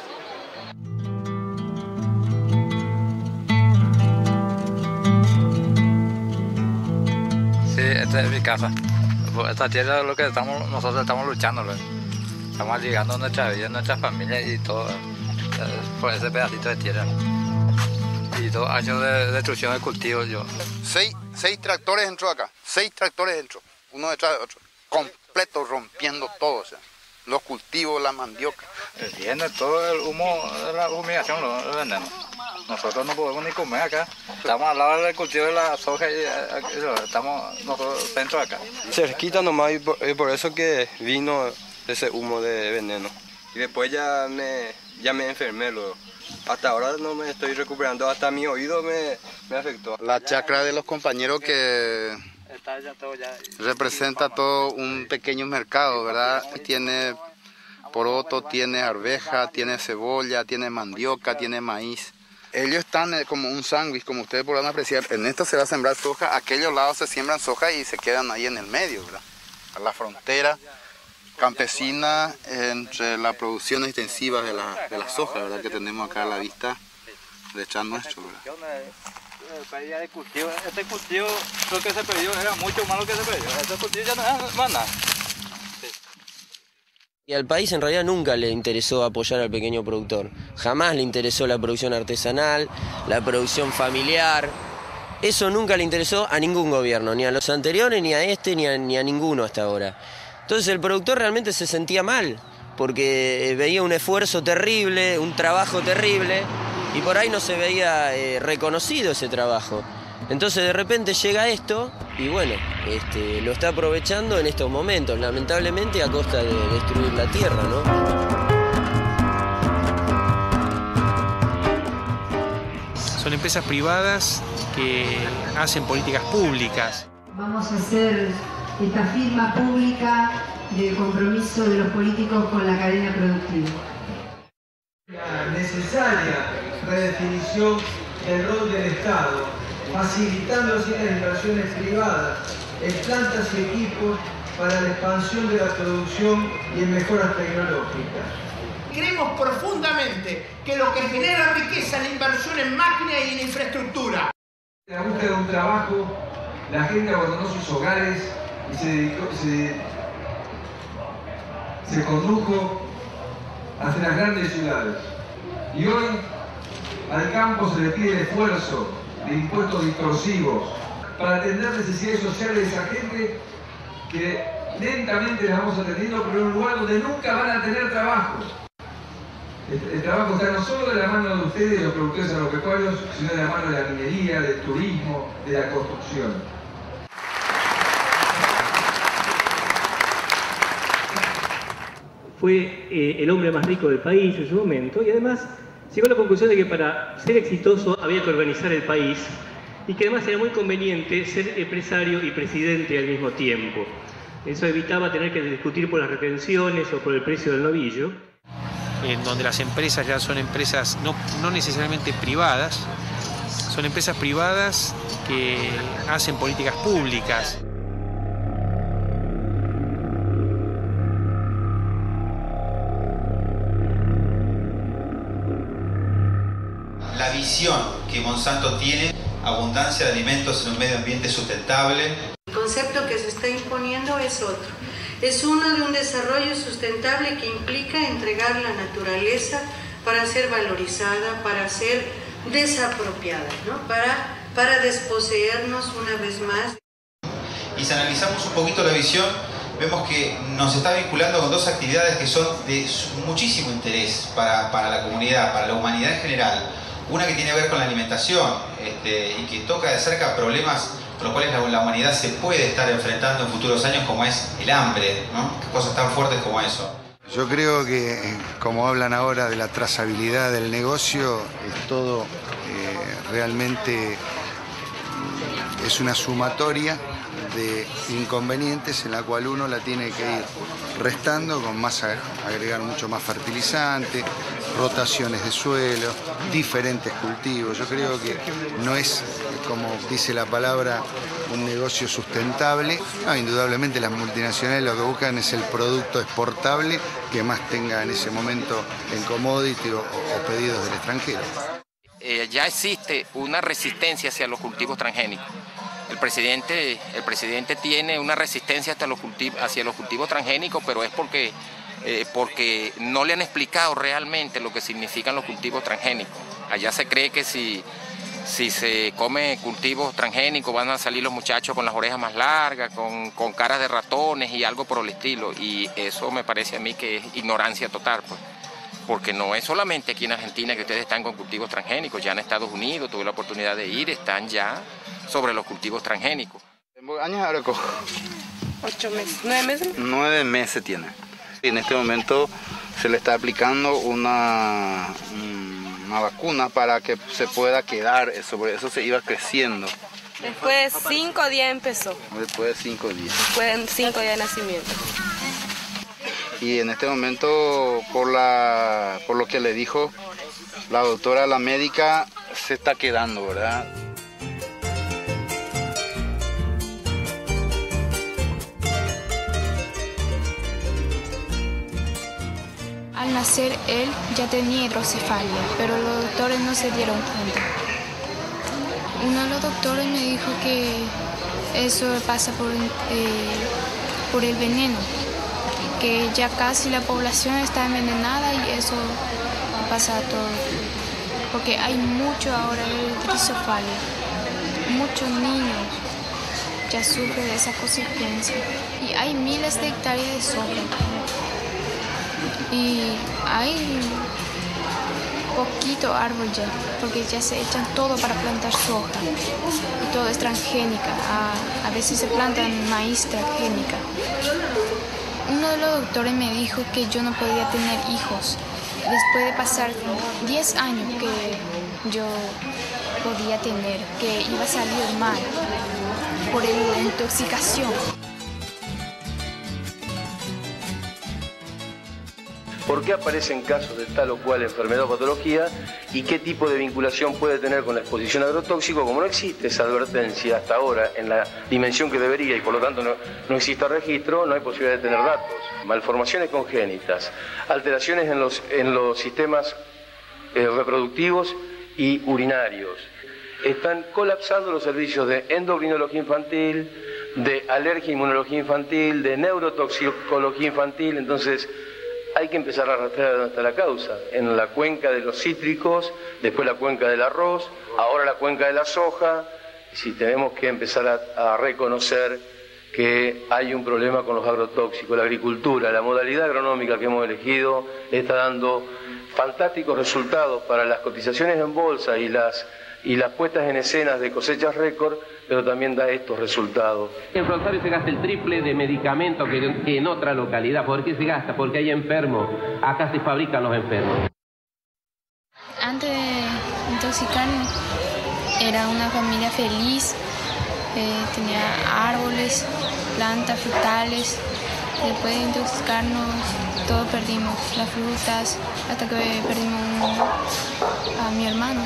Sí, esta es mi casa. Esta tierra es lo que estamos, nosotros estamos luchando. Estamos llegando a nuestra vida, a nuestra familia y todo. por ese pedacito de tierra. Y dos años de destrucción del cultivo yo. Seis, seis tractores entró acá, seis tractores entró, uno detrás de otro, completo rompiendo todo, o sea, los cultivos, la mandioca. Tiene todo el humo de la fumigación, los venenos. Nosotros no podemos ni comer acá. Estamos al lado del cultivo de la soja y estamos nosotros dentro de acá. Cerquita nomás y por, y por eso que vino ese humo de veneno. Y después ya me, ya me enfermé luego. Hasta ahora no me estoy recuperando, hasta mi oído me, me afectó. La chacra de los compañeros que representa todo un pequeño mercado, ¿verdad? Tiene poroto, tiene arveja, tiene cebolla, tiene mandioca, tiene maíz. Ellos están como un sándwich, como ustedes podrán apreciar. En esta se va a sembrar soja, a aquellos lados se siembran soja y se quedan ahí en el medio, ¿verdad? A la frontera campesina entre la producción extensiva de la, de la soja, ¿verdad? Que tenemos acá a la vista de Chan nuestro, ¿verdad? Este cultivo, lo que se perdió era mucho más lo que se perdió. Este cultivo ya no es más nada. Y al país en realidad nunca le interesó apoyar al pequeño productor. Jamás le interesó la producción artesanal, la producción familiar. Eso nunca le interesó a ningún gobierno, ni a los anteriores, ni a este, ni a, ni a ninguno hasta ahora. Entonces el productor realmente se sentía mal, porque veía un esfuerzo terrible, un trabajo terrible, y por ahí no se veía eh, reconocido ese trabajo. Entonces de repente llega esto y bueno, este, lo está aprovechando en estos momentos, lamentablemente a costa de destruir la tierra, ¿no? Son empresas privadas que hacen políticas públicas. Vamos a hacer esta firma pública del compromiso de los políticos con la cadena productiva. La necesaria redefinición del rol del Estado, facilitando así las inversiones privadas en plantas y equipos para la expansión de la producción y en mejoras tecnológicas. Creemos profundamente que lo que genera riqueza es la inversión en máquinas y en infraestructura. La búsqueda de un trabajo, la gente abandonó sus hogares y se, dedicó, se, se condujo hacia las grandes ciudades. Y hoy al campo se le pide esfuerzo de impuestos distorsivos para atender necesidades sociales de esa gente que lentamente las vamos atendiendo, pero en un lugar donde nunca van a tener trabajo. El, el trabajo está no solo de la mano de ustedes, de los productores agropecuarios, sino de la mano de la minería, del turismo, de la construcción. Fue eh, el hombre más rico del país en su momento y además llegó a la conclusión de que para ser exitoso había que organizar el país y que además era muy conveniente ser empresario y presidente al mismo tiempo. Eso evitaba tener que discutir por las retenciones o por el precio del novillo. En donde las empresas ya son empresas no, no necesariamente privadas, son empresas privadas que hacen políticas públicas. La visión que Monsanto tiene, abundancia de alimentos en un medio ambiente sustentable. El concepto que se está imponiendo es otro. Es uno de un desarrollo sustentable que implica entregar la naturaleza para ser valorizada, para ser desapropiada, ¿no? para, para desposeernos una vez más. Y si analizamos un poquito la visión, vemos que nos está vinculando con dos actividades que son de muchísimo interés para, para la comunidad, para la humanidad en general. Una que tiene que ver con la alimentación este, y que toca de cerca problemas con los cuales la, la humanidad se puede estar enfrentando en futuros años, como es el hambre, ¿no? Cosas tan fuertes como eso. Yo creo que, como hablan ahora de la trazabilidad del negocio, es todo eh, realmente es una sumatoria de inconvenientes en la cual uno la tiene que ir restando con más, agregar mucho más fertilizante, rotaciones de suelo, diferentes cultivos. Yo creo que no es, como dice la palabra, un negocio sustentable. No, indudablemente las multinacionales lo que buscan es el producto exportable que más tenga en ese momento en commodity o, o pedidos del extranjero. Eh, ya existe una resistencia hacia los cultivos transgénicos. El presidente, el presidente tiene una resistencia hasta los cultivos, hacia los cultivos transgénicos, pero es porque, eh, porque no le han explicado realmente lo que significan los cultivos transgénicos. Allá se cree que si, si se come cultivos transgénicos van a salir los muchachos con las orejas más largas, con, con caras de ratones y algo por el estilo, y eso me parece a mí que es ignorancia total, pues. Porque no es solamente aquí en Argentina que ustedes están con cultivos transgénicos, ya en Estados Unidos tuve la oportunidad de ir, están ya sobre los cultivos transgénicos. ¿Cuántos años ahora cojo? Ocho meses, nueve meses. Nueve meses tiene. En este momento se le está aplicando una, una vacuna para que se pueda quedar eso, por eso se iba creciendo. Después de cinco días empezó. Después de cinco días. Después de cinco días de nacimiento. Y en este momento, por, la, por lo que le dijo la doctora, la médica, se está quedando, ¿verdad? Al nacer él ya tenía hidrocefalia, pero los doctores no se dieron cuenta. Uno de los doctores me dijo que eso pasa por, eh, por el veneno, que ya casi la población está envenenada y eso pasa a todo. Porque hay mucho ahora de hidrocefalia, muchos niños ya sufren de esa consecuencia. Y hay miles de hectáreas de soja. Y hay poquito árbol ya, porque ya se echan todo para plantar soja. Y todo es transgénica. A, a veces se plantan maíz transgénica. Uno de los doctores me dijo que yo no podía tener hijos. Después de pasar diez años que yo podía tener, que iba a salir mal por la intoxicación. ¿Por qué aparecen casos de tal o cual enfermedad o patología y qué tipo de vinculación puede tener con la exposición a agrotóxico? Como no existe esa advertencia hasta ahora en la dimensión que debería y por lo tanto no, no existe registro, no hay posibilidad de tener datos. Malformaciones congénitas, alteraciones en los, en los sistemas eh, reproductivos y urinarios. Están colapsando los servicios de endocrinología infantil, de alergia e inmunología infantil, de neurotoxicología infantil, entonces hay que empezar a rastrear dónde está la causa. En la cuenca de los cítricos, después la cuenca del arroz, ahora la cuenca de la soja. Si tenemos que empezar a, a reconocer que hay un problema con los agrotóxicos, la agricultura, la modalidad agronómica que hemos elegido está dando fantásticos resultados para las cotizaciones en bolsa y las, y las puestas en escenas de cosechas récord, pero también da estos resultados. En Rosario se gasta el triple de medicamentos que, que en otra localidad. ¿Por qué se gasta? Porque hay enfermos. Acá se fabrican los enfermos. Antes de intoxicarnos era una familia feliz, eh, tenía árboles, plantas, frutales. Después de intoxicarnos todo perdimos, las frutas, hasta que perdimos a mi hermano.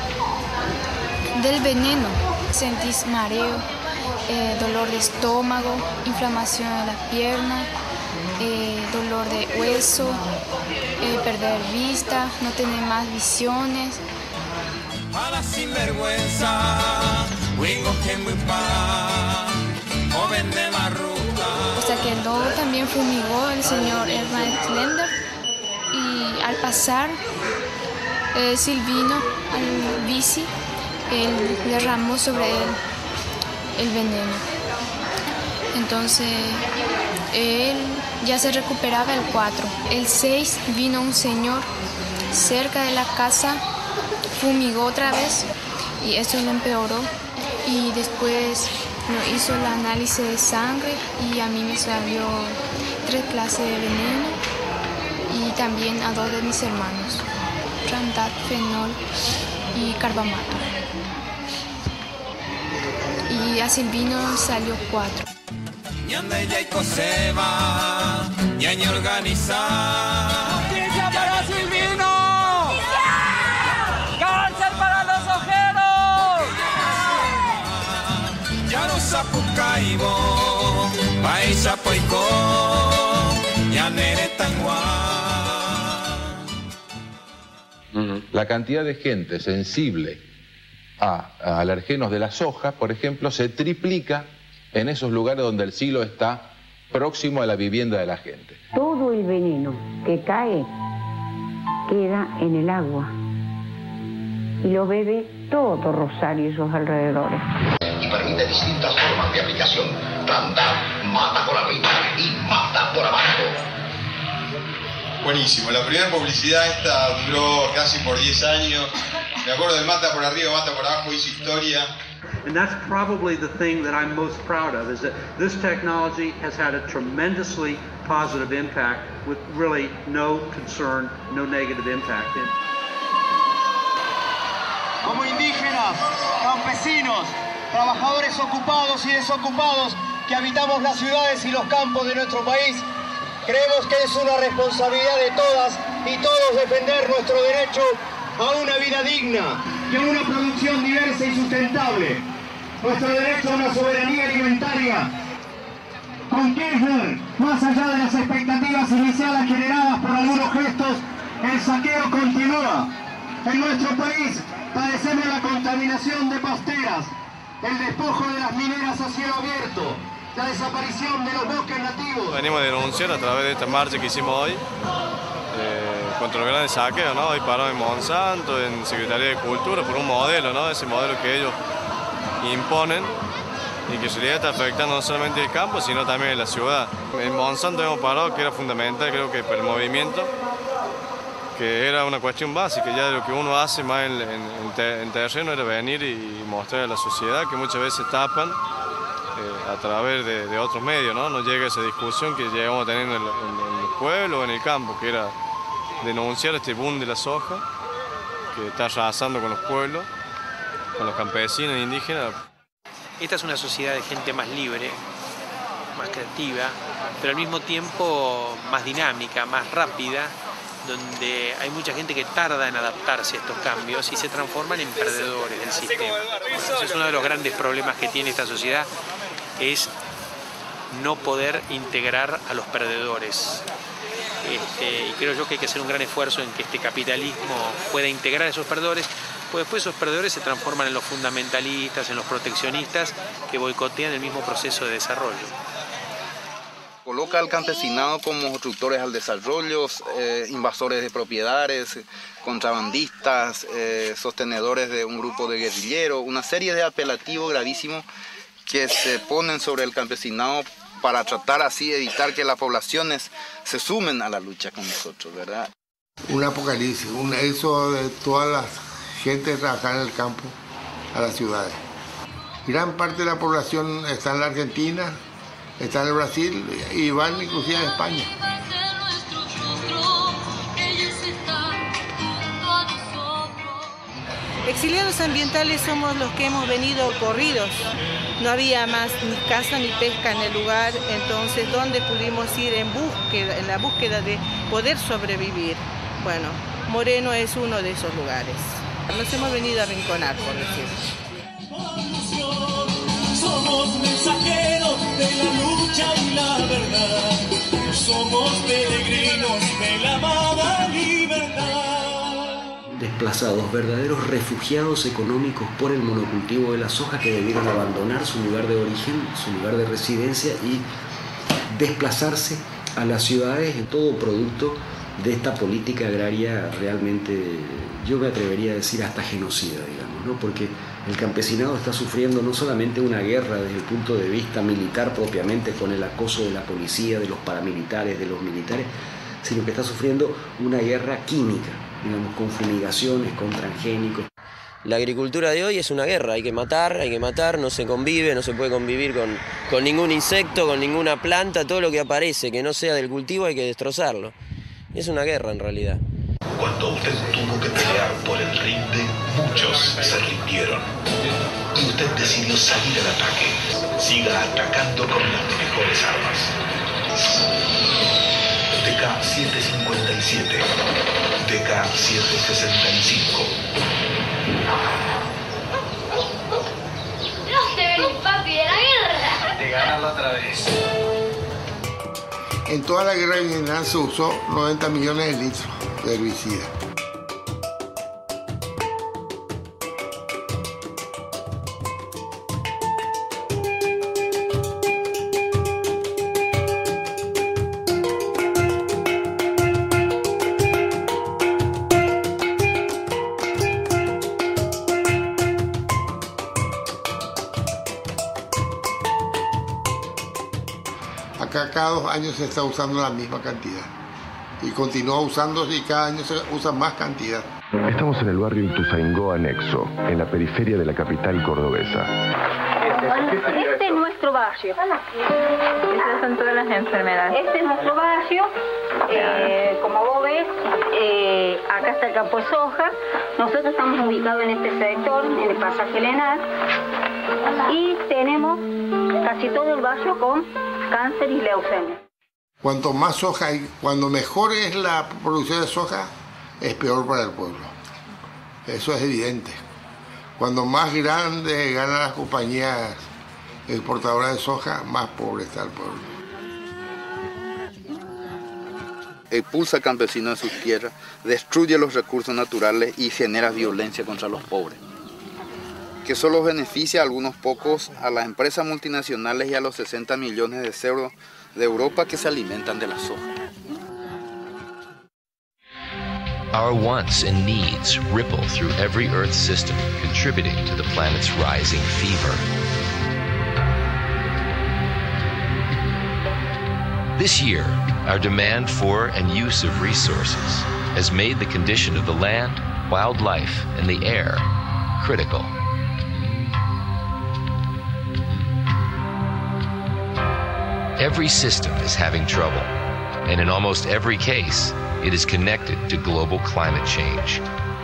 Del veneno sentís mareo, eh, dolor de estómago, inflamación de las piernas, eh, dolor de hueso, eh, perder vista, no tener más visiones. A la sinvergüenza, wingo que muy pan, joven de marruta. O sea que luego también fumigó el señor Ernest Lender y al pasar eh, Silvino al bici, él derramó sobre él el veneno. Entonces él ya se recuperaba el cuatro. El seis vino un señor cerca de la casa, fumigó otra vez y eso lo empeoró. Y después nos hizo el análisis de sangre y a mí me salió tres clases de veneno y también a dos de mis hermanos, Randat, fenol y carbamato. Y a Silvino salió cuatro. Ñanda y Coseba, ñaña organizada. ¡Justicia para Silvino! ¡Justicia! ¡Cárcel para los ojeros! Ya no sapucaibo, paisa poico, ya nere tangua. La cantidad de gente sensible a, a alergenos de la soja, por ejemplo, se triplica en esos lugares donde el silo está próximo a la vivienda de la gente. Todo el veneno que cae queda en el agua y lo bebe todo Rosario y sus alrededores. Y permite distintas formas de aplicación. Plantar mata por arriba y mata por abajo. Buenísimo, la primera publicidad esta duró casi por diez años. Me acuerdo del mata por arriba, mata por abajo, hizo historia. And that's probably the thing that I'm most proud of, is that this technology has had a tremendously positive impact with really no concern, no negative impact. Como indígenas, campesinos, trabajadores ocupados y desocupados que habitamos las ciudades y los campos de nuestro país, creemos que es una responsabilidad de todas y todos defender nuestro derecho a una vida digna y a una producción diversa y sustentable. Nuestro derecho a una soberanía alimentaria. Con Kirchner, más allá de las expectativas iniciales generadas por algunos gestos, el saqueo continúa. En nuestro país padecemos la contaminación de pasteras, el despojo de las mineras a cielo abierto, la desaparición de los bosques nativos. Venimos a denunciar a través de esta marcha que hicimos hoy eh, contra los grandes saqueos, ¿no? Hoy paró en Monsanto, en Secretaría de Cultura, por un modelo, ¿no? Ese modelo que ellos imponen y que en realidad está afectando no solamente el campo, sino también la ciudad. En Monsanto hemos parado, que era fundamental, creo que para el movimiento, que era una cuestión básica, ya de lo que uno hace más en, en, en, te, en terreno era venir y mostrar a la sociedad que muchas veces tapan eh, a través de, de otros medios, ¿no? No llega esa discusión que llegamos a tener en el, en, en el pueblo o en el campo, que era denunciar este boom de la soja, que está arrasando con los pueblos, con los campesinos e indígenas. Esta es una sociedad de gente más libre, más creativa, pero al mismo tiempo más dinámica, más rápida, donde hay mucha gente que tarda en adaptarse a estos cambios y se transforman en perdedores del sistema. Entonces, uno de los grandes problemas que tiene esta sociedad es no poder integrar a los perdedores. Este, y creo yo que hay que hacer un gran esfuerzo en que este capitalismo pueda integrar a esos perdedores, pues después esos perdedores se transforman en los fundamentalistas, en los proteccionistas que boicotean el mismo proceso de desarrollo. Coloca al campesinado como obstructores al desarrollo, eh, invasores de propiedades, contrabandistas, eh, sostenedores de un grupo de guerrilleros, una serie de apelativos gravísimos que se ponen sobre el campesinado para tratar así de evitar que las poblaciones se sumen a la lucha con nosotros, ¿verdad? Un apocalipsis, un éxodo de toda la gente que trabaja en el campo a las ciudades. Gran parte de la población está en la Argentina, está en el Brasil y van inclusive a España. Exiliados ambientales somos los que hemos venido corridos. No había más ni caza ni pesca en el lugar, entonces ¿dónde pudimos ir en búsqueda, en la búsqueda de poder sobrevivir? Bueno, Moreno es uno de esos lugares. Nos hemos venido a arrinconar, por decirlo. Somos mensajeros de la lucha y la verdad. Somos peregrinos de la amada libertad. Desplazados, verdaderos refugiados económicos por el monocultivo de la soja que debieron abandonar su lugar de origen, su lugar de residencia y desplazarse a las ciudades en todo producto de esta política agraria realmente, yo me atrevería a decir hasta genocida, digamos, ¿no? Porque el campesinado está sufriendo no solamente una guerra desde el punto de vista militar propiamente con el acoso de la policía, de los paramilitares, de los militares, sino que está sufriendo una guerra química, digamos, con fumigaciones, con transgénicos. La agricultura de hoy es una guerra, hay que matar, hay que matar, no se convive, no se puede convivir con, con ningún insecto, con ninguna planta, todo lo que aparece que no sea del cultivo hay que destrozarlo. Es una guerra en realidad. Cuando usted tuvo que pelear por el rinde, muchos se rindieron. Y usted decidió salir al ataque. Siga atacando con las mejores armas. D K setecientos cincuenta y siete, D K setecientos sesenta y cinco. ¿Dónde venís, papi, de la guerra? De ganarla otra vez. En toda la guerra en general se usó noventa millones de litros de herbicida. cada dos años se está usando la misma cantidad. Y continúa usándose y cada año se usa más cantidad. Estamos en el barrio Ituzaingó Anexo, en la periferia de la capital cordobesa. Este es nuestro barrio. Estas son todas las enfermedades. Este es nuestro barrio. Eh, como vos ves, eh, acá está el campo de soja. Nosotros estamos ubicados en este sector, en el pasaje Lenar. Y tenemos casi todo el barrio con cáncer y leucemia. Cuanto más soja hay, cuando mejor es la producción de soja, es peor para el pueblo. Eso es evidente. Cuando más grandes ganan las compañías exportadoras de soja, más pobre está el pueblo. Expulsa al campesino de sus tierras, destruye los recursos naturales y genera violencia contra los pobres, que solo beneficia a algunos pocos, a las empresas multinacionales y a los sesenta millones de cerdos de Europa que se alimentan de la soja. Our wants and needs ripple through every Earth system, contributing to the planet's rising fever. This year, our demand for and use of resources has made the condition of the land, wildlife, and the air critical. Every system is having trouble, and in almost every case, it is connected to global climate change.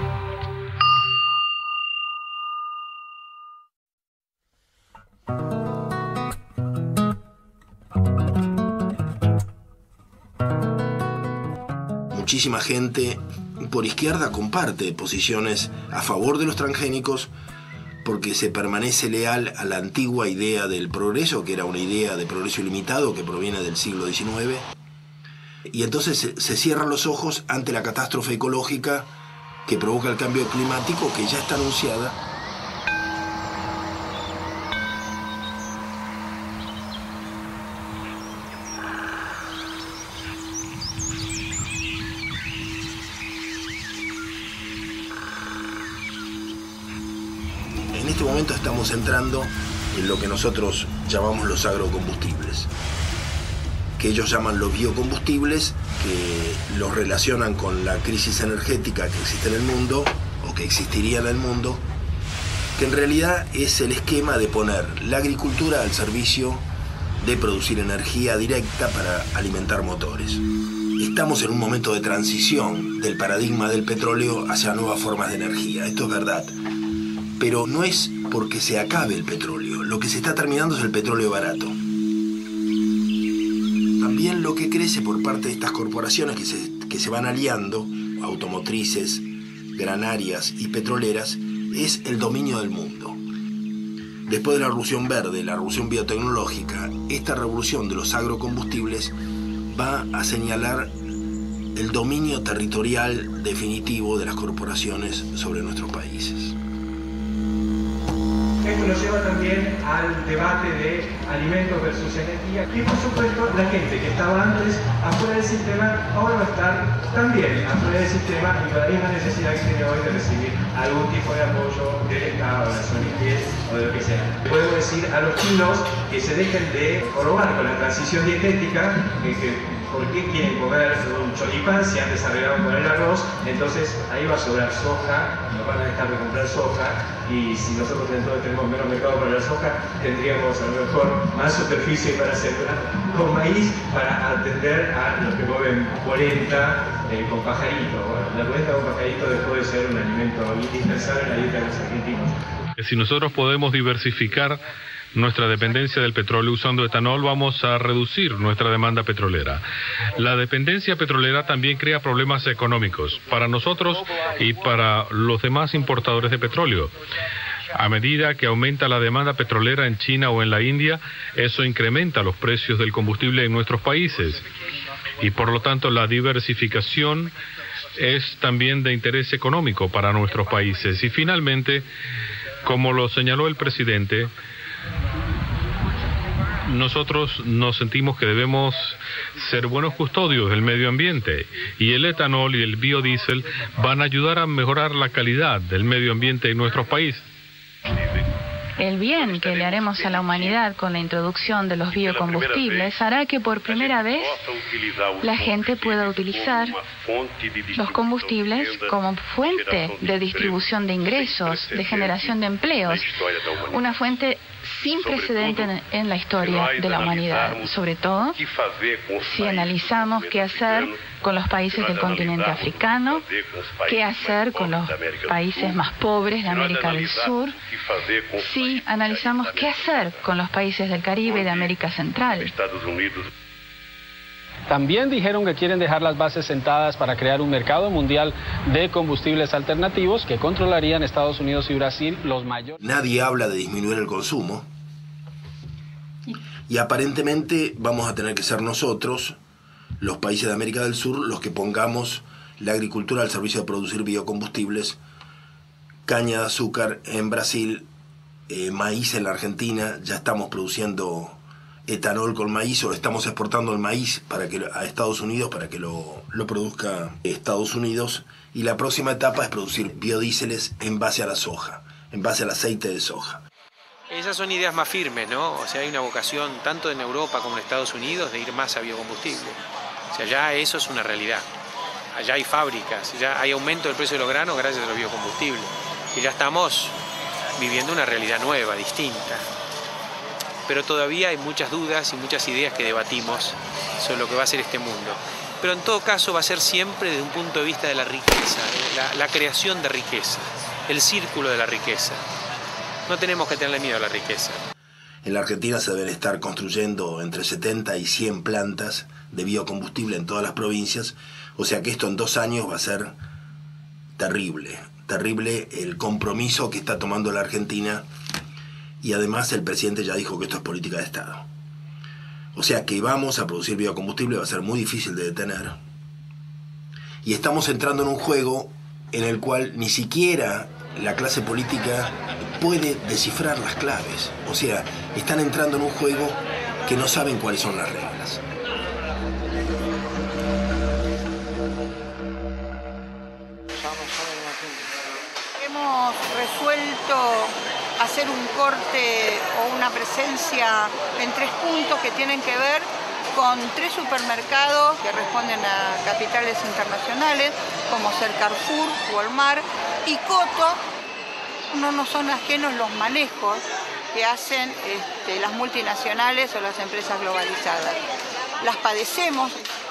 Muchísima gente por izquierda comparte posiciones a favor de los transgénicos porque se permanece leal a la antigua idea del progreso, que era una idea de progreso ilimitado que proviene del siglo diecinueve. Y entonces se, se cierran los ojos ante la catástrofe ecológica que provoca el cambio climático, que ya está anunciada. En este momento estamos entrando en lo que nosotros llamamos los agrocombustibles, que ellos llaman los biocombustibles, que los relacionan con la crisis energética que existe en el mundo, o que existiría en el mundo, que en realidad es el esquema de poner la agricultura al servicio de producir energía directa para alimentar motores. Estamos en un momento de transición del paradigma del petróleo hacia nuevas formas de energía, esto es verdad. Pero no es porque se acabe el petróleo, lo que se está terminando es el petróleo barato. También lo que crece por parte de estas corporaciones que se, que se van aliando, automotrices, granarias y petroleras, es el dominio del mundo. Después de la revolución verde, la revolución biotecnológica, esta revolución de los agrocombustibles va a señalar el dominio territorial definitivo de las corporaciones sobre nuestros países. Esto nos lleva también al debate de alimentos versus energía y por supuesto la gente que estaba antes afuera del sistema ahora va a estar también afuera del sistema y con la misma necesidad que tiene hoy de recibir algún tipo de apoyo del Estado, de las O N Ges o de lo que sea. Podemos decir a los chinos que se dejen de jorobar con la transición dietética, que, que ¿por qué quieren comer un choripán si antes arreglaban con el arroz? Entonces ahí va a sobrar soja, nos van a dejar de comprar soja y si nosotros entonces tenemos menos mercado para la soja, tendríamos a lo mejor más superficie para sembrar con maíz para atender a los que comen polenta eh, con pajarito. Bueno, la polenta con pajarito dejó de ser un alimento indispensable en la dieta de los argentinos. Si nosotros podemos diversificar nuestra dependencia del petróleo usando etanol, vamos a reducir nuestra demanda petrolera. La dependencia petrolera también crea problemas económicos para nosotros y para los demás importadores de petróleo. A medida que aumenta la demanda petrolera en China o en la India, eso incrementa los precios del combustible en nuestros países. Y por lo tanto la diversificación es también de interés económico para nuestros países. Y finalmente, como lo señaló el presidente, nosotros nos sentimos que debemos ser buenos custodios del medio ambiente y el etanol y el biodiesel van a ayudar a mejorar la calidad del medio ambiente en nuestros países. El bien que le haremos a la humanidad con la introducción de los biocombustibles hará que por primera vez la gente pueda utilizar los combustibles como fuente de distribución de ingresos, de generación de empleos, una fuente sin precedente en, en la historia de la humanidad, sobre todo si analizamos qué hacer con los países del continente africano, qué hacer con los países más pobres de América del Sur, si analizamos qué hacer con los países del Caribe y de América Central. También dijeron que quieren dejar las bases sentadas para crear un mercado mundial de combustibles alternativos que controlarían Estados Unidos y Brasil, los mayores. Nadie habla de disminuir el consumo y aparentemente vamos a tener que ser nosotros, los países de América del Sur, los que pongamos la agricultura al servicio de producir biocombustibles, caña de azúcar en Brasil, eh, maíz en la Argentina, ya estamos produciendo etanol con maíz o estamos exportando el maíz para que, a Estados Unidos para que lo, lo produzca Estados Unidos, y la próxima etapa es producir biodíseles en base a la soja, en base al aceite de soja. Esas son ideas más firmes, ¿no? O sea, hay una vocación tanto en Europa como en Estados Unidos de ir más a biocombustible. O sea, ya eso es una realidad. Allá hay fábricas, ya hay aumento del precio de los granos gracias a los biocombustibles. Y ya estamos viviendo una realidad nueva, distinta. Pero todavía hay muchas dudas y muchas ideas que debatimos sobre lo que va a ser este mundo. Pero en todo caso va a ser siempre desde un punto de vista de la riqueza, de la, la creación de riqueza, el círculo de la riqueza. No tenemos que tenerle miedo a la riqueza. En la Argentina se deben estar construyendo entre setenta y cien plantas de biocombustible en todas las provincias, o sea que esto en dos años va a ser terrible, terrible el compromiso que está tomando la Argentina. Y además el presidente ya dijo que esto es política de Estado. O sea que vamos a producir biocombustible, va a ser muy difícil de detener. Y estamos entrando en un juego en el cual ni siquiera la clase política puede descifrar las claves. O sea, están entrando en un juego que no saben cuáles son las reglas. Hemos resuelto hacer un corte o una presencia en tres puntos que tienen que ver con tres supermercados que responden a capitales internacionales, como ser Carrefour, Walmart y Coto. No nos son ajenos los manejos que hacen este, las multinacionales o las empresas globalizadas. Las padecemos.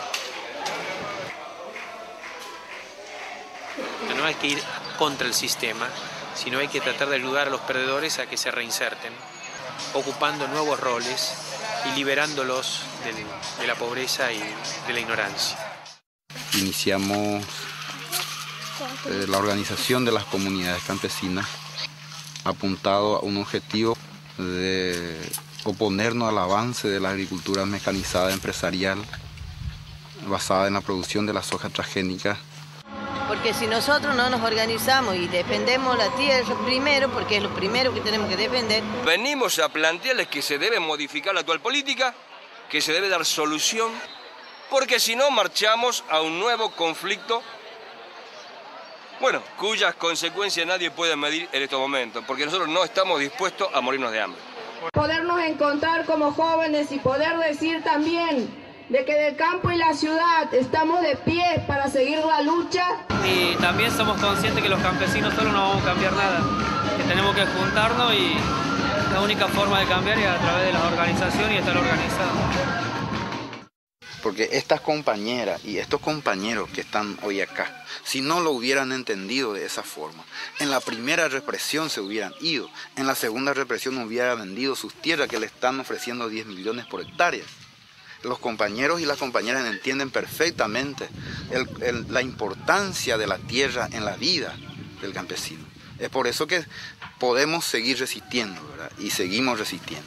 No hay que ir contra el sistema, sino hay que tratar de ayudar a los perdedores a que se reinserten, ocupando nuevos roles y liberándolos de, de la pobreza y de la ignorancia. Iniciamos eh, la organización de las comunidades campesinas apuntado a un objetivo de oponernos al avance de la agricultura mecanizada empresarial basada en la producción de la soja transgénica. Porque si nosotros no nos organizamos y defendemos la tierra primero, porque es lo primero que tenemos que defender. Venimos a plantearles que se debe modificar la actual política, que se debe dar solución, porque si no marchamos a un nuevo conflicto, bueno, cuyas consecuencias nadie puede medir en estos momentos, porque nosotros no estamos dispuestos a morirnos de hambre. Podernos encontrar como jóvenes y poder decir también de que del campo y la ciudad estamos de pie para seguir la lucha. Y también somos conscientes que los campesinos solo no vamos a cambiar nada, que tenemos que juntarnos y la única forma de cambiar es a través de las organizaciones y estar organizados. Porque estas compañeras y estos compañeros que están hoy acá, si no lo hubieran entendido de esa forma, en la primera represión se hubieran ido, en la segunda represión hubieran vendido sus tierras que le están ofreciendo diez millones por hectárea. Los compañeros y las compañeras entienden perfectamente el, el, la importancia de la tierra en la vida del campesino. Es por eso que podemos seguir resistiendo, ¿verdad? Y seguimos resistiendo.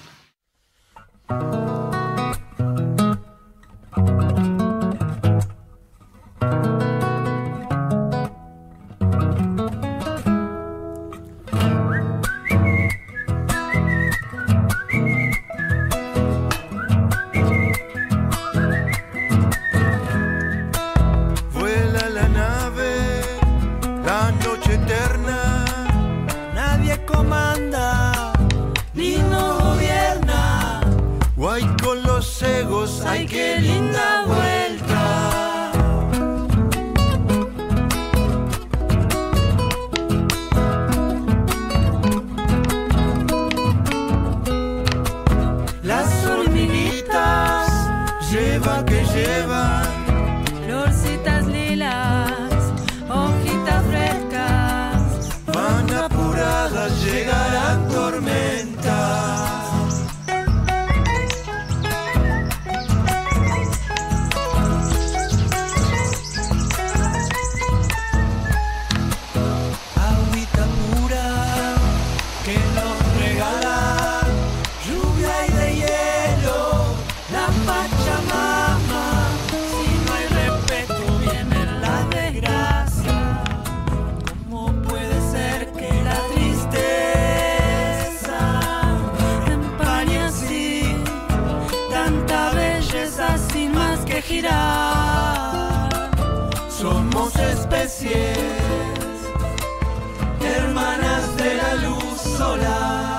qué linda vuelta. Las hormiguitas llevan que llevan florcitas lilas, hojitas frescas, van apuradas, llegarán tormentas. Agüita pura que nos regala lluvia y de hielo la Pachamama. Si no hay respeto viene la desgracia. ¿Cómo puede ser que la tristeza empañe así tanta belleza sin más que girar? Somos especies hermanas de la luz solar.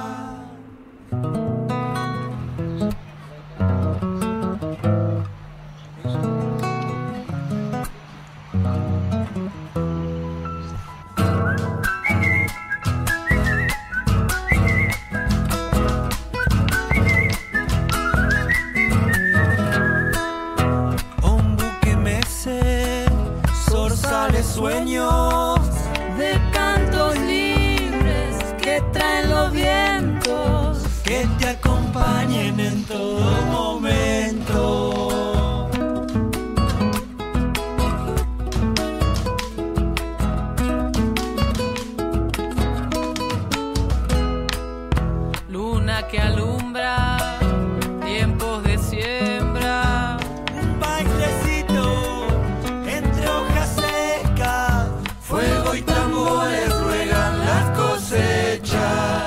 Un buque mece, zorzales sueños de cantos libres que traen los vientos, que te acompañen en todo momento. luna que alumbra tiempos de siembra, Un bailecito entre hojas secas, fuego y tambores ruegan las cosechas.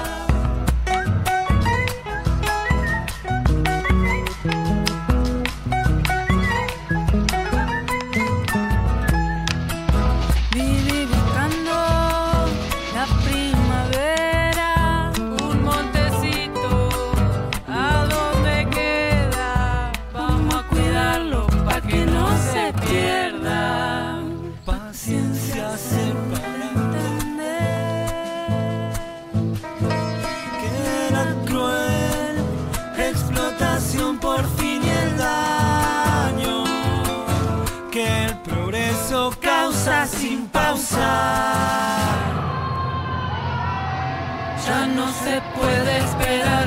viví buscando la primavera, un montecito a donde queda, vamos a cuidarlo para que no se pierda. Paciencia se para entender que era cruel explotación por fin y el daño que el progreso causa sin pausar. Ya no se puede esperar.